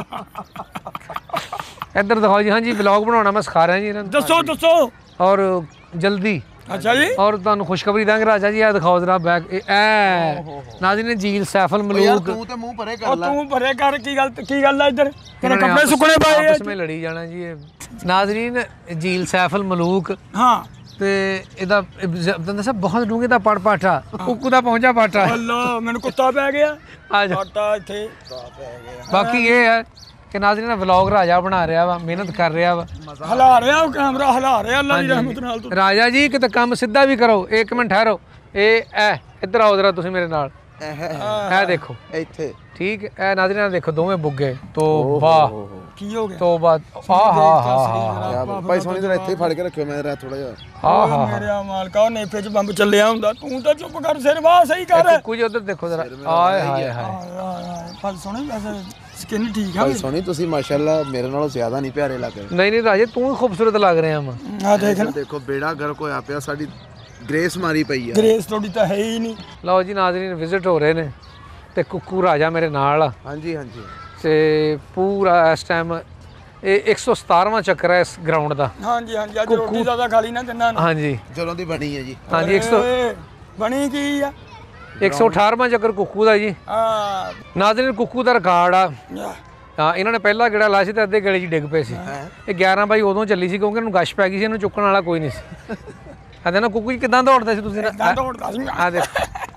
ਇੱਧਰ ਦਿਖਾਓ ਜੀ ਹਾਂਜੀ ਵਲੌਗ ਬਣਾਉਣਾ ਮੈਂ ਸਿਖਾ ਰਿਹਾ ਜੀ ਇਹਨਾਂ ਨੂੰ ਦੱਸੋ ਔਰ ਜਲਦੀ ਅੱਛਾ ਜੀ ਔਰ ਤੁਹਾਨੂੰ ਖੁਸ਼ਖਬਰੀ ਦਾਂਗੇ ਰਾਜਾ ਜੀ ਇਹ ਦਿਖਾਓ ਜਰਾ ਬੈਕ ਐ ਨਾਜ਼ਰੀਨ ਨੇ ਝੀਲ ਸੈਫਲ ਯਾਰ ਮਲੂਕ ਤੂੰ ਤੇ ਮੂੰਹ ਪਰੇ ਕਰ ਉਹ ਲੈ ਤੂੰ ਭਰੇ ਕਰ ਕੀ ਗੱਲ ਆ ਇੱਧਰ ਤੇਰੇ इन्होंने ਕੱਪੜੇ आपस- ਸੁੱਕਣੇ ਪਏ ਆ आपस में लड़ी जाना जी ये नाजरीन झील सैफल मलूक ਹਾਂ ਤੇ ਇਹਦਾ ਬੰਦਾ ਸਾਹਿਬ ਬਹੁਤ ਡੂੰਘੇ ਦਾ ਪੜ ਪਾਠਾ ਕੁੱਕੂ ਦਾ ਪਹੁੰਚਾ ਪਾਠਾ ਅੱਲਾ ਮੈਨੂੰ ਕੁੱਤਾ ਪੈ ਗਿਆ ਆ ਜਾ ਆਟਾ ਇੱਥੇ ਬਾਕੀ ਇਹ ਹੈ ਕਿ ਨਾਜ਼ਰੀਨ ਵਲੌਗ ਰਾਜਾ ਬਣਾ ਰਿਹਾ ਵਾ ਮਿਹਨਤ ਕਰ ਰਿਹਾ ਵਾ ਹਿਲਾ ਰਿਹਾ ਉਹ ਕੈਮਰਾ ਹਿਲਾ ਰਿਹਾ ਅੱਲਾ ਦੀ ਰਹਿਮਤ ਨਾਲ ਤੂੰ ਰਾਜਾ ਜੀ ਕਿਤੇ ਕੰਮ ਸਿੱਧਾ ਵੀ ਕਰੋ 1 ਮਿੰਟ ਠਹਿਰੋ ਇਹ ਇੱਧਰ ਆਓ ਜਰਾ ਤੁਸੀਂ ਮੇਰੇ ਨਾਲ ਇਹ ਦੇਖੋ ਇੱਥੇ ਠੀਕ ਇਹ ਨਾਜ਼ਰੀਨ ਦੇਖੋ ਦੋਵੇਂ ਬੁੱਗੇ ਤੋਬਾ ਕੀ ਹੋ ਗਿਆ ਤੋਬਾ ਯਾਰ ਭਾਈ ਸੋਨੀ ਜਰਾ ਇੱਥੇ ਹੀ ਫੜ ਕੇ ਰੱਖਿਓ ਮੈਂ ਜਰਾ ਥੋੜਾ ਜਿਹਾ ਓਏ ਮੇਰੇ ਮਾਲਕਾ ਉਹ ਨੇਫੇ 'ਚ ਬੰਬ ਚੱਲਿਆ ਹੁੰਦਾ ਤੂੰ ਤਾਂ ਚੁੱਪ ਕਰ ਸਿਰ ਵਾਹ ਸਹੀ ਕਰ ਕੁਝ ਉਧਰ ਦੇਖੋ ਜਰਾ ਆਏ ਹਾਏ ਹਾਏ ਪਰ ਸੋਹਣੀ ਵੈਸੇ ਸਕਿਨ ਠੀਕ ਆ ਭਾਈ ਸੋਨੀ ਤੁਸੀਂ ਮਾਸ਼ਾਅੱਲਾ ਮੇਰੇ ਨਾਲੋਂ ਜ਼ਿਆਦਾ ਨਹੀਂ ਪਿਆਰੇ ਲੱਗ ਰਹੇ ਨਹੀਂ ਰਾਜੇ ਤੂੰ ਖੂਬਸੂਰਤ ਲੱਗ ਰਿਹਾ ਵਾ ਆ ਦੇਖ ਨਾ ਦੇਖੋ ਬੇੜਾ ਗਰਕ ਹੋਇਆ ਪਿਆ ਸਾਡੀ ਗ੍ਰੇਸ ਮਾਰੀ ਪਈ ਆ ਗ੍ਰੇਸ ਥੋੜੀ ਤਾਂ ਹੈ ਹੀ ਨਹੀਂ ਲਓ ਜੀ ਨਾਜ਼ਰੀਨ ਵਿਜ਼ਿਟ ਹੋ ਰਹੇ ਨੇ ਤੇ ਕੁੱਕੂ ਰਾਜਾ ਮੇਰੇ ਨਾਲ ਆ ਹਾਂਜੀ ਹਾਂਜੀ ਤੇ ਪੂਰਾ ਇਸ ਟਾਈਮ ਇਹ 117ਵਾਂ ਚੱਕਰ ਹੈ ਇਸ ਗਰਾਊਂਡ ਦਾ ਹਾਂਜੀ ਅੱਜ ਰੋਟੀ ਜ਼ਿਆਦਾ ਖਾ ਲਈ ਨਾ ਤਿੰਨਾਂ ਨੇ ਹਾਂਜੀ ਜਦੋਂ ਦੀ ਬਣੀ ਹੈ ਜੀ ਹਾਂਜੀ 100 ਓਏ, ਬਣੀ ਕੀ ਆ 118ਵਾਂ ਚੱਕਰ ਕੁੱਕੂ ਦਾ ਜੀ ਆ ਨਾਜ਼ਰੀਨ ਕੁੱਕੂ ਦਾ ਰਿਕਾਰਡ ਆ ਹਾਂ ਇਹਨਾਂ ਨੇ ਪਹਿਲਾ ਗੇੜਾ ਲਾਇਆ ਸੀ ਤੇ ਅੱਧੇ ਗੇੜੇ 'ਚ ਡਿੱਗ ਪਏ ਸੀ ਇਹ 11 ਬਾਈ ਉਦੋਂ ਚੱਲੀ ਸੀ ਕਿਉਂਕਿ ਇਹਨੂੰ ਗਸ਼ ਪੈ ਗਈ ਸੀ ਇਹਨੂੰ ਚੁੱਕਣ ਵਾਲਾ ਕੋਈ ਨਹੀਂ ਸੀ ਆਦੇ ਨਾ ਕੁੱਕੂ ਜੀ ਕਿਦਾਂ ਦੌੜਦੇ ਸੀ ਤੁਸੀਂ ਤਾਂ ਦੌੜਦਾ ਸੀ ਆ ਦੇਖ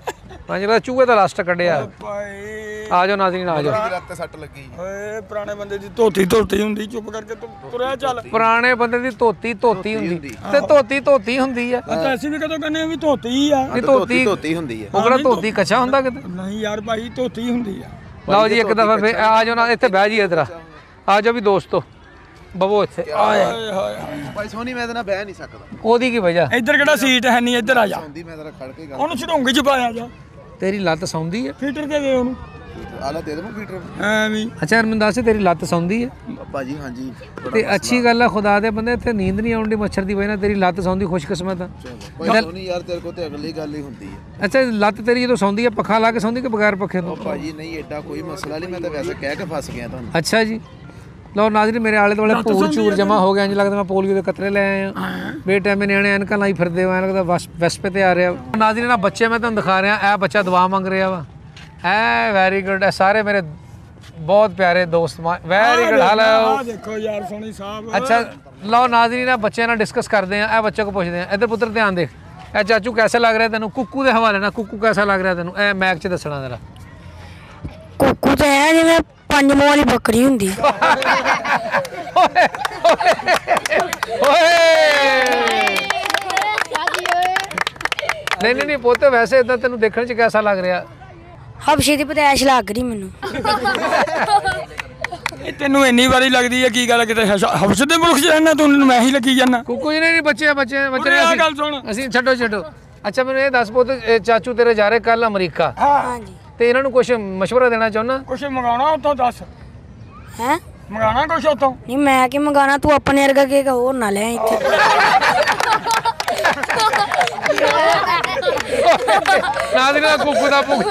ਹਾਂਜੀ ਬਸ ਚੂਹੇ ਦਾ ਲਾਸਟ ਕੱਢਿਆ ਭਾਈ ਆ ਜਾਓ ਨਾਜ਼ਰੀਨ ਆ ਜਾਓ ਲੱਤ ਤੇ ਸੱਟ ਲੱਗੀ ਓਏ ਪੁਰਾਣੇ ਬੰਦੇ ਦੀ ਧੋਤੀ ਹੁੰਦੀ ਚੁੱਪ ਕਰਕੇ ਤੂੰ ਤੁਰਿਆ ਚੱਲ ਪੁਰਾਣੇ ਬੰਦੇ ਦੀ ਧੋਤੀ ਹੁੰਦੀ ਤੇ ਧੋਤੀ ਹੁੰਦੀ ਆ ਤਾਂ ਅਸੀਂ ਵੀ ਕਦੋਂ ਕਹਿੰਦੇ ਆ ਵੀ ਧੋਤੀ ਹੀ ਆ ਨਹੀਂ ਧੋਤੀ ਧੋਤੀ ਹੁੰਦੀ ਹੈ ਉਹ ਕਿਹੜਾ ਧੋਤੀ ਕੱਚਾ ਹੁੰਦਾ ਕਿਤੇ ਨਹੀਂ ਯਾਰ ਭਾਈ ਧੋਤੀ ਹੁੰਦੀ ਆ ਲਓ ਜੀ ਇੱਕ ਦਫਾ ਫੇਰ ਆ ਜਾਓ ਨਾ ਇੱਥੇ ਬਹਿ ਜੀ ਇਧਰ ਆ ਜਾਓ ਵੀ ਦੋਸਤੋ ਬਵੋ ਇੱਥੇ ਹਾਏ ਹਾਏ ਹਾਏ ਭਾਈ ਸੋਨੀ ਮੈਂ ਤਾਂ ਨਾ ਬਹਿ ਨਹੀਂ ਸਕਦਾ ਉਹਦੀ ਕੀ ਵਜ੍ਹਾ ਇੱਧਰ ਕਿਹੜਾ ਸੀਟ ਹੈ ਨਹੀਂ ਇੱਧਰ ਆ ਜਾ ਹੁੰਦੀ ਮੈਂ ਤੇਰਾ ਖੜ ਕੇ ਗੱਲ ਉਹਨੂੰ ਛਡੋਂਗੇ ਚ ਪਾਇਆ ਜਾ ਤੇਰੀ ਲੱਤ ਸੌਂਦੀ ਹੈ ਫੀਟਰ ਦੇ ਦੇ ਉਹਨੂੰ ਆਲਾ ਦੇ ਦੇਵਾਂ ਮੀਟਰ ਐਵੇਂ ਅੱਛਾ ਹਰਮਨ ਦੱਸ ਤੇਰੀ ਲੱਤ ਸੌਂਦੀ ਹੈ ਭਾਜੀ ਹਾਂਜੀ ਤੇ ਅੱਛੀ ਗੱਲ ਆ ਖੁਦਾ ਦੇ ਬੰਦੇ ਇੱਥੇ ਨੀਂਦ ਨਹੀਂ ਆਉਂਦੀ ਮੱਛਰ ਦੀ ਵਜ੍ਹਾ ਨਾਲ ਤੇਰੀ ਲੱਤ ਸੌਂਦੀ ਖੁਸ਼ਕਿਸਮਤ ਆ ਭਾਈ ਸੋਨੀ ਯਾਰ ਤੇਰੇ ਕੋਲ ਤੇ ਅਗਲੀ ਗੱਲ ਹੀ ਹੁੰਦੀ ਹੈ ਅੱਛਾ ਲੱਤ ਤੇਰੀ ਜਦੋਂ ਸੌਂਦੀ ਹੈ ਪੱਖਾ ਲਾ ਕੇ ਸੌਂਦੀ ਕਿ ਬਗੈਰ ਪੱਖੇ ਤੋਂ ਭਾਜੀ ਨਹੀਂ ਐਡਾ ਕੋਈ ਮਸਲਾ ਨਹੀਂ ਮੈਂ ਤਾਂ ਵੈਸੇ ਕਹਿ ਕੇ ਫਸ ਗਿਆ ਤੁਹਾਨੂੰ ਅੱਛਾ ਜੀ ਲਓ ਨਾਜ਼ਰੀਨ ਮੇਰੇ ਆਲੇ ਦੁਆਲੇ ਪੂਲ ਚੂਰ ਜਮਾ ਹੋ ਗਿਆ ਇੰਜ ਲੱਗਦਾ ਮੈਂ ਪੋਲੀਓ ਦੇ ਕਤਰੇ ਲੈ ਆਇਆ ਬੇਟਾਈਮੇ ਨਿਆਣੇ ਐਨਕਾਂ ਲਾਈ ਫਿਰਦੇ ਆ ਲੱਗਦਾ ਵੈਸਪੇ ਤੇ ਆ ਰਿਹਾ ਨਾਜ਼ਰੀਨ ਆ ਬੱਚੇ ਮੈਂ ਤੁਹਾਨੂੰ ਦਿਖਾ ਰਿਹਾ ਇਹ ਬੱਚਾ ਦੁਆ ਮੰਗ ਰਿਹਾ ਵਾ ਐ ਵੈਰੀ ਗੁੱਡ ਇਹ ਸਾਰੇ ਮੇਰੇ ਬਹੁਤ ਪਿਆਰੇ ਦੋਸਤ ਵੈਰੀ ਗੁੱਡ ਆ ਹੈਲੋ ਦੇਖੋ ਯਾਰ ਸੋਨੀ ਸਾਹਿਬ ਅੱਛਾ ਲਓ ਨਾਜ਼ਰੀਨ ਆ ਬੱਚਿਆਂ ਨਾਲ ਡਿਸਕਸ ਕਰਦੇ ਆ ਇਹ ਬੱਚੇ ਕੋ ਪੁੱਛਦੇ ਆ ਇੱਧਰ ਪੁੱਤਰ ਧਿਆਨ ਦੇਖ ਇਹ ਚਾਚੂ ਕੈਸਾ ਲੱਗ ਰਿਹਾ ਤੈਨੂੰ ਕੁੱਕੂ ਦੇ ਹਵਾਲੇ ਨਾਲ ਕੁੱਕੂ ਕੈਸਾ ਲੱਗ ਰਿਹਾ ਤੈਨੂੰ ਇਹ ਮੈਕ 'ਚ ਦੱਸਣਾ ਜ਼ਰਾ ਕੁੱਕੂ ਤਾਂ ਹੈ ਜਿਵੇਂ 5 ਮੂੰਹ ਵਾਲੀ ਬੱਕਰੀ ਹੁੰਦੀ ਨਹੀਂ ਨਹੀਂ ਨਹੀਂ ਪੁੱਤ ਵੈਸੇ ਇਦਾਂ ਤੈਨੂੰ ਦੇਖਣ 'ਚ ਕੈਸਾ ਲੱਗ ਰਿਹਾ ਹਬਸ਼ੀ ਦੀ ਪਤੈਸ਼ ਲੱਗ ਰਹੀ ਮੈਨੂੰ ਇਹ ਤੈਨੂੰ ਇੰਨੀ ਵਾਰੀ ਲੱਗਦੀ ਹੈ ਕੀ ਗੱਲ ਕਿਤੇ ਹਵਸ ਦੇ ਮੁਲਕ ਚ ਰਹਿਣਾ ਤੂੰ ਮੈਂ ਹੀ ਲੱਗੀ ਜਾਨਾ ਕੁੱਕੂ ਜੀ ਨਹੀਂ ਬੱਚੇ ਉਰੇ ਆ ਗੱਲ ਸੁਣ। ਅਸੀਂ ਛੱਡੋ ਅੱਛਾ ਮੈਨੂੰ ਇਹ ਦੱਸ ਪੁੱਤ ਇਹ ਚਾਚੂ ਤੇਰੇ ਜਾ ਰਹੇ ਕੱਲ ਅਮਰੀਕਾ ਹਾਂਜੀ ਤੇ ਇਹਨਾਂ ਨੂੰ ਕੁਝ ਮਸ਼ਵਰਾ ਦੇਣਾ ਚਾਹੁੰਦਾ ਕੁਛ ਮੰਗਾਉਣਾ ਉੱਥੋਂ ਦੱਸ ਹੈ ਮੰਗਾਉਣਾ ਕੁਛ ਉੱਥੋਂ ਨਹੀਂ ਮੈਂ ਕੀ ਮੰਗਾਣਾ ਤੂੰ ਆਪਣੇ ਵਰਗਾ ਕੇ ਹੋਰ ਨਾ ਲੈ ਇੱਥੇ ਨਾਜ਼ਰੀਨ ਕੁੱਕੂ ਦਾ ਭੁੱਖ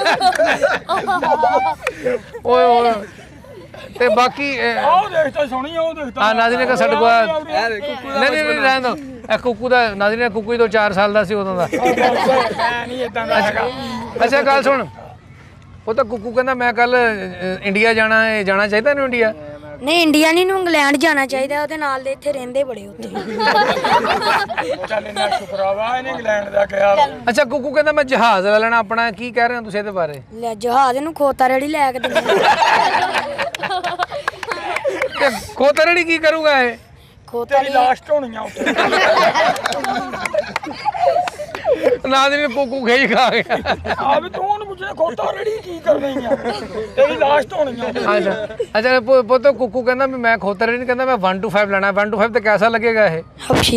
ਓਏ ਓਏ ਤੇ ਬਾਕੀ ਆਹ ਦੇਖਤਾ ਸੋਹਣੀ ਉਹ ਦੇਖਤਾ ਆ ਨਾਜ਼ਰੀਨ ਕਾ ਸਾਡੇ ਕੋਲ ਨਹੀਂ ਰਹਿਣ ਦੋ ਇਹ ਕੁੱਕੂ ਦਾ ਨਾਜ਼ਰੀਨ ਕੁੱਕੂ ਤੋਂ 4 ਸਾਲ ਦਾ ਸੀ ਉਦੋਂ ਦਾ ਨਹੀਂ ਇਦਾਂ ਦਾ ਹੈਗਾ ਅੱਛਾ ਗੱਲ ਸੁਣ ਉਹ ਤਾਂ ਕੁੱਕੂ ਕਹਿੰਦਾ ਮੈਂ ਕੱਲ ਇੰਡੀਆ ਜਾਣਾ ਹੈ ਜਾਣਾ ਚਾਹੀਦਾ ਇਹਨੂੰ ਇੰਡੀਆ ਨਹੀਂ ਇੰਡੀਆ ਨਹੀਂ ਨੂੰ ਇੰਗਲੈਂਡ ਜਾਣਾ ਚਾਹੀਦਾ ਉਹਦੇ ਨਾਲ ਦੇ ਇੱਥੇ ਰਹਿੰਦੇ ਬੜੇ ਉੱਥੇ ਚੱਲ ਇਹਨਾਂ ਸ਼ੁਕਰਾਵਾ ਇਹਨੇ ਇੰਗਲੈਂਡ ਦਾ ਕਿਹਾ ਅੱਛਾ ਕੁੱਕੂ ਕਹਿੰਦਾ ਮੈਂ ਜਹਾਜ਼ ਲੈ ਲੈਣਾ ਆਪਣਾ ਕੀ ਕਹਿ ਰਹੇ ਹੋ ਤੁਸੀਂ ਇਹਦੇ ਬਾਰੇ ਲੈ ਜਹਾਜ਼ ਨੂੰ ਖੋਤਾ ਰੇੜੀ ਲੈ ਕੇ ਦੇ ਤੇ ਖੋਤਰੜੀ ਕੀ ਕਰੂਗਾ ਇਹ ਖੋਤਾ ਤੇਰੀ ਲਾਸਟ ਹੋਣੀ ਆ ਉੱਥੇ ਨਾਜ਼ਰੀਨ ਕੁੱਕੂ ਖੇਈ ਖਾ ਗਿਆ ਆ ਵੀ ਤੂੰ ਉਹਨੂੰ ਪੁੱਛਣਾ ਖੋਤਾ ਰੜੀ ਕੀ ਕਰਨੀ ਆ ਤੇਰੀ ਲਾਸਟ ਹੋਣੀ ਆ ਅੱਛਾ ਪੁੱਤ ਕੁੱਕੂ ਕਹਿੰਦਾ ਵੀ ਮੈਂ ਖੋਤਰੜੀ ਨਹੀਂ ਕਹਿੰਦਾ ਮੈਂ 1 to 5 ਲੈਣਾ 1 to 5 ਤੇ ਕੈਸਾ ਲੱਗੇਗਾ ਇਹ ਹਬਸ਼ੀ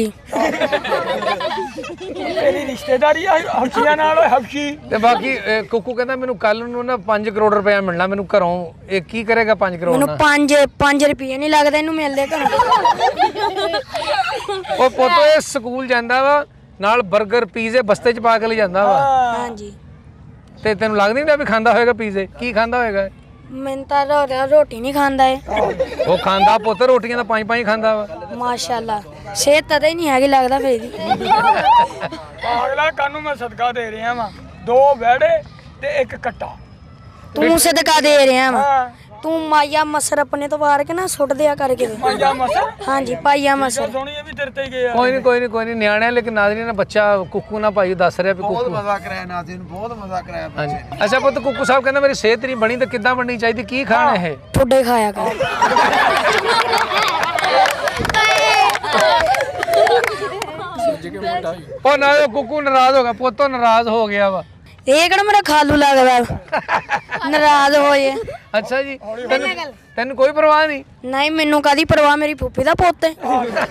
ਤੇਰੀ ਰਿਸ਼ਤੇਦਾਰੀ ਆ ਹਫਸ਼ੀਆਂ ਨਾਲ ਹਫਸ਼ੀ ਤੇ ਬਾਕੀ ਕੁੱਕੂ ਕਹਿੰਦਾ ਮੈਨੂੰ ਕੱਲ ਨੂੰ ਨਾ 5 ਕਰੋੜ ਰੁਪਇਆ ਮਿਲਣਾ ਮੈਨੂੰ ਘਰੋਂ ਇਹ ਕੀ ਕਰੇਗਾ 5 ਕਰੋੜ ਮੈਨੂੰ ਨਾਲ 5 ਰੁਪਏ ਨਹੀਂ ਲੱਗਦਾ ਇਹਨੂੰ ਮਿਲਦੇ ਘਰੋਂ ਉਹ ਪੁੱਤ ਇਹ ਸਕੂਲ ਜਾਂਦਾ ਵਾ ਨਾਲ 버ਗਰ ਪੀਜ਼ੇ ਬਸਤੇ 'ਚ ਪਾ ਕੇ ਲੈ ਜਾਂਦਾ ਵਾ ਹਾਂਜੀ ਤੇ ਤੈਨੂੰ ਲੱਗਦੀ ਨਹੀਂ ਵੀ ਖਾਂਦਾ ਹੋਏਗਾ ਪੀਜ਼ੇ ਕੀ ਖਾਂਦਾ ਹੋਏਗਾ ਮੈਨੂੰ ਤਾਂ ਰੋਟੀ ਨਹੀਂ ਖਾਂਦਾ ਏ ਉਹ ਖਾਂਦਾ ਪੁੱਤ ਰੋਟੀਆਂ ਤਾਂ 5 ਖਾਂਦਾ ਵਾ ਮਾਸ਼ਾਅੱਲਾ ਸਿਹਤ ਤਾਂ ਨਹੀਂ ਹੈਗੀ ਲੱਗਦਾ ਫਿਰ ਇਹਦੀ ਅਗਲਾ ਕਾਨੂੰ ਮੈਂ ਸਦਕਾ ਦੇ ਰਿਹਾ ਵਾਂ 2 ਵਹਿੜੇ ਤੇ 1 ਕੱਟਾ ਤੂੰ ਸਦਕਾ ਦੇ ਰਿਹਾ ਵਾ ਹਾਂ ਤੂੰ ਮਾਇਆ ਮਸਰ ਆਪਣੇ ਤੋਂ ਵਾਰ ਕੇ ਨਾ ਸੁੱਟ ਦਿਆ ਕਰਕੇ ਪਾਈਆ ਮਸਰ ਹਾਂਜੀ ਪਾਇਆ ਮਸਰ ਸੋਹਣੀ ਇਹ ਵੀ ਤੇਰੇ ਤੇ ਹੀ ਗਿਆ ਕੋਈ ਨਹੀਂ ਨਿਆਣਿਆਂ ਲੇਕਿਨ ਨਾਜ਼ਰੀਨ ਨਾ ਬੱਚਾ ਕੁੱਕੂ ਨਾ ਭਾਈ ਦੱਸ ਰਿਹਾ ਵੀ ਬਹੁਤ ਕੁੱਕੂ ਮਜ਼ਾ ਕਰਾਇਆ ਨਾਜ਼ਰੀਨ ਬਹੁਤ ਮਜ਼ਾ ਕਰਾਇਆ ਬੱਚੇ ਹਾਂਜੀ ਅੱਛਾ ਪੁੱਤ ਕੁੱਕੂ ਸਾਹਿਬ ਕਹਿੰਦਾ ਮੇਰੀ ਸਿਹਤ ਨਹੀਂ ਬਣੀ ਤਾਂ ਕਿੱਦਾਂ ਬਣਨੀ ਚਾਹੀਦੀ ਕੀ ਖਾਣਾ ਇਹ ਠੁੱਡੇ ਖਾਇਆ ਕਰ ਉਹ ਨਾ ਉਹ ਕੁੱਕੂ ਨਾਰਾਜ਼ ਹੋ ਗਿਆ ਪੁੱਤੋਂ ਨਾਰਾਜ਼ ਹੋ ਗਿਆ ਵਾ ਇਹ ਕਿਹੜਾ ਮੇਰਾ ਖਾਲੂ ਲੱਗਦਾ ਨਾਰਾਜ਼ ਹੋਏ ਅੱਛਾ ਜੀ ਤੈਨੂੰ ਕੋਈ ਪਰਵਾਹ ਨਹੀਂ ਨਹੀਂ ਮੈਨੂੰ ਕਾਦੀ ਪਰਵਾਹ ਮੇਰੀ ਫੁੱਫੀ ਦਾ ਪੁੱਤ ਹੈ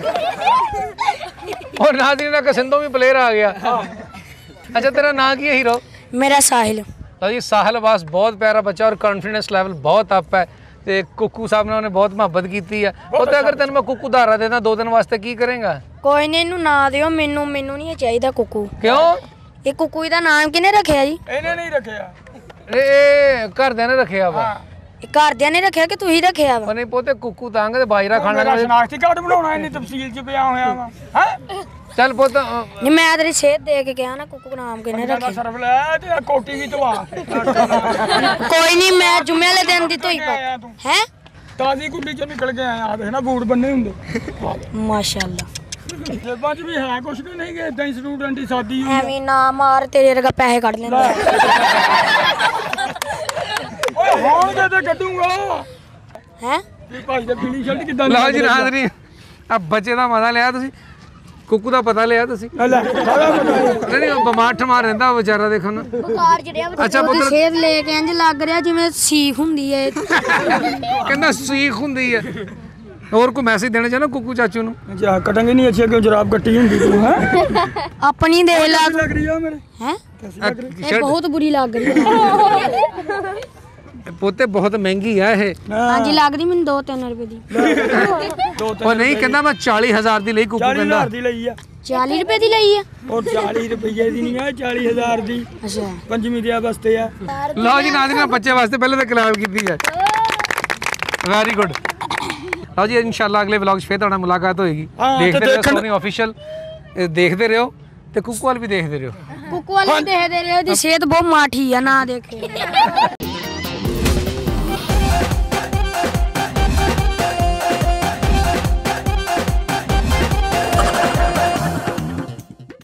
ਉਹ ਨਾਜ਼ਰੀਨ ਦਾ ਕਸਿੰਦੋ ਵੀ ਪਲੇਅਰ ਆ ਗਿਆ ਅੱਛਾ ਤੇਰਾ ਨਾਂ ਕੀ ਹੈ ਹੀਰੋ ਮੇਰਾ ਸਾਹਿਲ ਲਓ ਜੀ ਸਾਹਿਲ ਬਾਸ ਬਹੁਤ ਪਿਆਰਾ ਬੱਚਾ ਔਰ ਕੌਨਫੀਡੈਂਸ ਲੈਵਲ ਬਹੁਤ ਅਪ ਹੈ ਤੇ ਕੁੱਕੂ ਸਾਹਿਬ ਨਾਲ ਉਹਨੇ ਬਹੁਤ ਮੁਹੱਬਤ ਕੀਤੀ ਹੈ ਉਹ ਤਾਂ ਅਗਰ ਤੈਨੂੰ ਮੈਂ ਕੁੱਕੂ ਧਾਰਾ ਦੇਦਾ 2 ਦਿਨ ਵਾਸਤੇ ਕੀ ਕਰੇਗਾ ਕੋਈ ਨਹੀਂ ਇਹਨੂੰ ਨਾ ਦਿਓ ਮੈਨੂੰ ਨਹੀਂ ਇਹ ਚਾਹੀਦਾ ਕੁੱਕੂ ਕਿਉਂ ਇਹ ਕੁੱਕੂ ਦਾ ਨਾਮ ਕਿਹਨੇ ਰੱਖਿਆ ਜੀ ਇਹਨੇ ਨਹੀਂ ਰੱਖਿਆ ਇਹ ਘਰਦਿਆਂ ਨੇ ਰੱਖਿਆ ਵਾ ਇਹ ਘਰਦਿਆਂ ਨੇ ਰੱਖਿਆ ਕਿ ਤੁਸੀਂ ਰੱਖਿਆ ਵਾ ਉਹ ਨਹੀਂ ਪੋਤੇ ਕੁੱਕੂ ਤੰਗ ਤੇ ਬਾਜਰਾ ਖਾਣ ਮੇਰਾ ਵਾਲੇ ਸ਼ਨਾਖਤੀ ਕਾਰਡ ਬਣਾਉਣਾ ਇਹਨੇ ਤਫਸੀਲ 'ਚ ਪਿਆ ਹੋਇਆ ਵਾ ਹੈ ਚੱਲ ਪੁੱਤ ਨਹੀਂ ਮੈਂ ਤੇਰੀ ਸਿਹਤ ਦੇ ਕੇ ਕਿਹਾ ਨਾ ਕੁੱਕੂ ਨਾਮ ਕਿਹਨੇ ਦਾ ਰੱਖਿਆ ਸਰਫ ਲੈ ਤੇ ਕੋਟੀ ਵੀ ਧਵਾ ਕੋਈ ਨਹੀਂ ਮੈਂ ਜੁਮੇ ਵਾਲੇ ਦਿਨ ਦੀ ਧੋਈ ਆਇਆ ਤੂੰ ਹੈ ਤਾਜ਼ੀ ਕੁੱਲੀ 'ਚੋਂ ਨਿਕਲ ਕੇ ਆਇਆ ਆ ਦੇਖ ਨਾ ਬੂਟ ਬੰਨੇ ਹੁੰਦੇ ਮਾਸ਼ਾਅੱਲਾ ਜੇਬਾਂ 'ਚ ਵੀ ਹੈ ਕੁਛ ਕਿ ਨਹੀਂ ਕਿ ਇਦਾਂ ਹੀ ਸਟੂਡੈਂਟ ਦੀ ਸਾਦੀ ਹੋਈ ਐਵੇਂ ਨਾ ਮਾਰ, ਤੇਰੇ ਵਰਗਾ ਪੈਸੇ ਕੱਢ ਲੈਂਦਾ। ਓਏ ਹੋਣਗੇ ਤੇ ਕੱਢੂਗਾ ਹੈ ਵੀ ਭਾਈ ਦੇ ਪੀਲੀ ਸ਼ਰਟ ਕਿੱਦਾਂ ਲਓ ਜੀ ਨਾਜ਼ਰੀਨ, ਆ ਬੱਚੇ ਦਾ ਮਜ਼ਾ ਲਿਆ ਤੁਸੀਂ, ਕੁੱਕੂ ਦਾ ਪਤਾ ਲਿਆ ਤੁਸੀਂ। ਲੈ ਸਾਰਾ ਪਤਾ ਨਹੀਂ ਉਹ ਬਿਮਾਰ ਠਮਾਰ ਰਹਿੰਦਾ ਉਹ ਵਿਚਾਰਾ, ਦੇਖੋ ਨਾ। ਬੁਖਾਰ ਚੜਿਆ ਅੱਛਾ ਪੁੱਤਰ, ਸਿਹਤ ਲੈ ਕੇ ਇੰਜ ਲੱਗ ਰਿਹਾ ਜਿਵੇਂ ਸੀਖ ਹੁੰਦੀ ਏ। ਕਹਿੰਦਾ ਸੀਖ ਹੁੰਦੀ ਹੈ। ਹੋਰ ਕੋਈ ਮੈਸੇਜ ਦੇਣਾ ਚਾਹੁੰਦਾ ਕੁੱਕੂ ਚਾਚੂ ਨੂੰ? ਜਾ ਕਟਾਂਗੇ ਨਹੀਂ ਅੱਛੀ ਕਿਉਂ ਜਰਾਬ ਕੱਟੀ ਹੁੰਦੀ ਤੂੰ ਹੈ ਆਪਣੀ ਦੇ ਲੱਗ ਲੱਗ ਰਹੀ ਆ ਮੇਰੇ ਹੈ ਸ਼ਰਟ ਬਹੁਤ ਬੁਰੀ ਲੱਗ ਰਹੀ ਹੈ। ਪੋਤੇ ਬਹੁਤ ਮਹਿੰਗੀ ਆ ਇਹ। ਹਾਂਜੀ ਲੱਗਦੀ ਮੈਨੂੰ 2-3 ਰੁਪਏ ਦੀ। ਉਹ ਨਹੀਂ ਕਹਿੰਦਾ ਮੈਂ 40,000 ਦੀ ਲਈ ਕੁੱਕੂ 40,000 ਕਹਿੰਦਾ। ਦੀ ਲਈ ਆ 40 ਰੁਪਏ ਦੀ ਲਈ ਆ। ਉਹ 40 ਰੁਪਏ ਦੀ ਨਹੀਂ ਆ 40,000 ਦੀ ਅੱਛਾ ਪੰਜਵੀਂ ਦੇ ਵਾਸਤੇ ਆ ਲਓ ਜੀ ਨਾਜ਼ਰੀਨ, ਬੱਚੇ ਵਾਸਤੇ ਪਹਿਲੇ ਤਾਂ ਕਲਾਮ ਕੀਤੀ ਹੈ। Very good. ਲਓ ਜੀ ਇਨਸ਼ਾਅੱਲਾ ਅਗਲੇ ਵਲੌਗ 'ਚ ਫਿਰ ਤੁਹਾਡਾ ਮੁਲਾਕਾਤ ਹੋਏਗੀ। ਹਾਂ, ਤੇ ਦੇਖਦੇ ਰਹੋ ਦੇਖਣ- ਸੋਨੀ ਆਫੀਸ਼ੀਅਲ, ਦੇਖਦੇ ਰਹੋ ਤੇ ਕੁੱਕੂ ਵਾਲ ਵੀ ਦੇਖਦੇ ਰਹੋ। ਕੁੱਕੂ ਵਾਲੀ ਦੇਖਦੇ ਰਹੇ, ਉਹਦੀ ਸਿਹਤ ਬਹੁਤ ਮਾਠੀ ਆ, ਨਾ ਦੇਖੇ।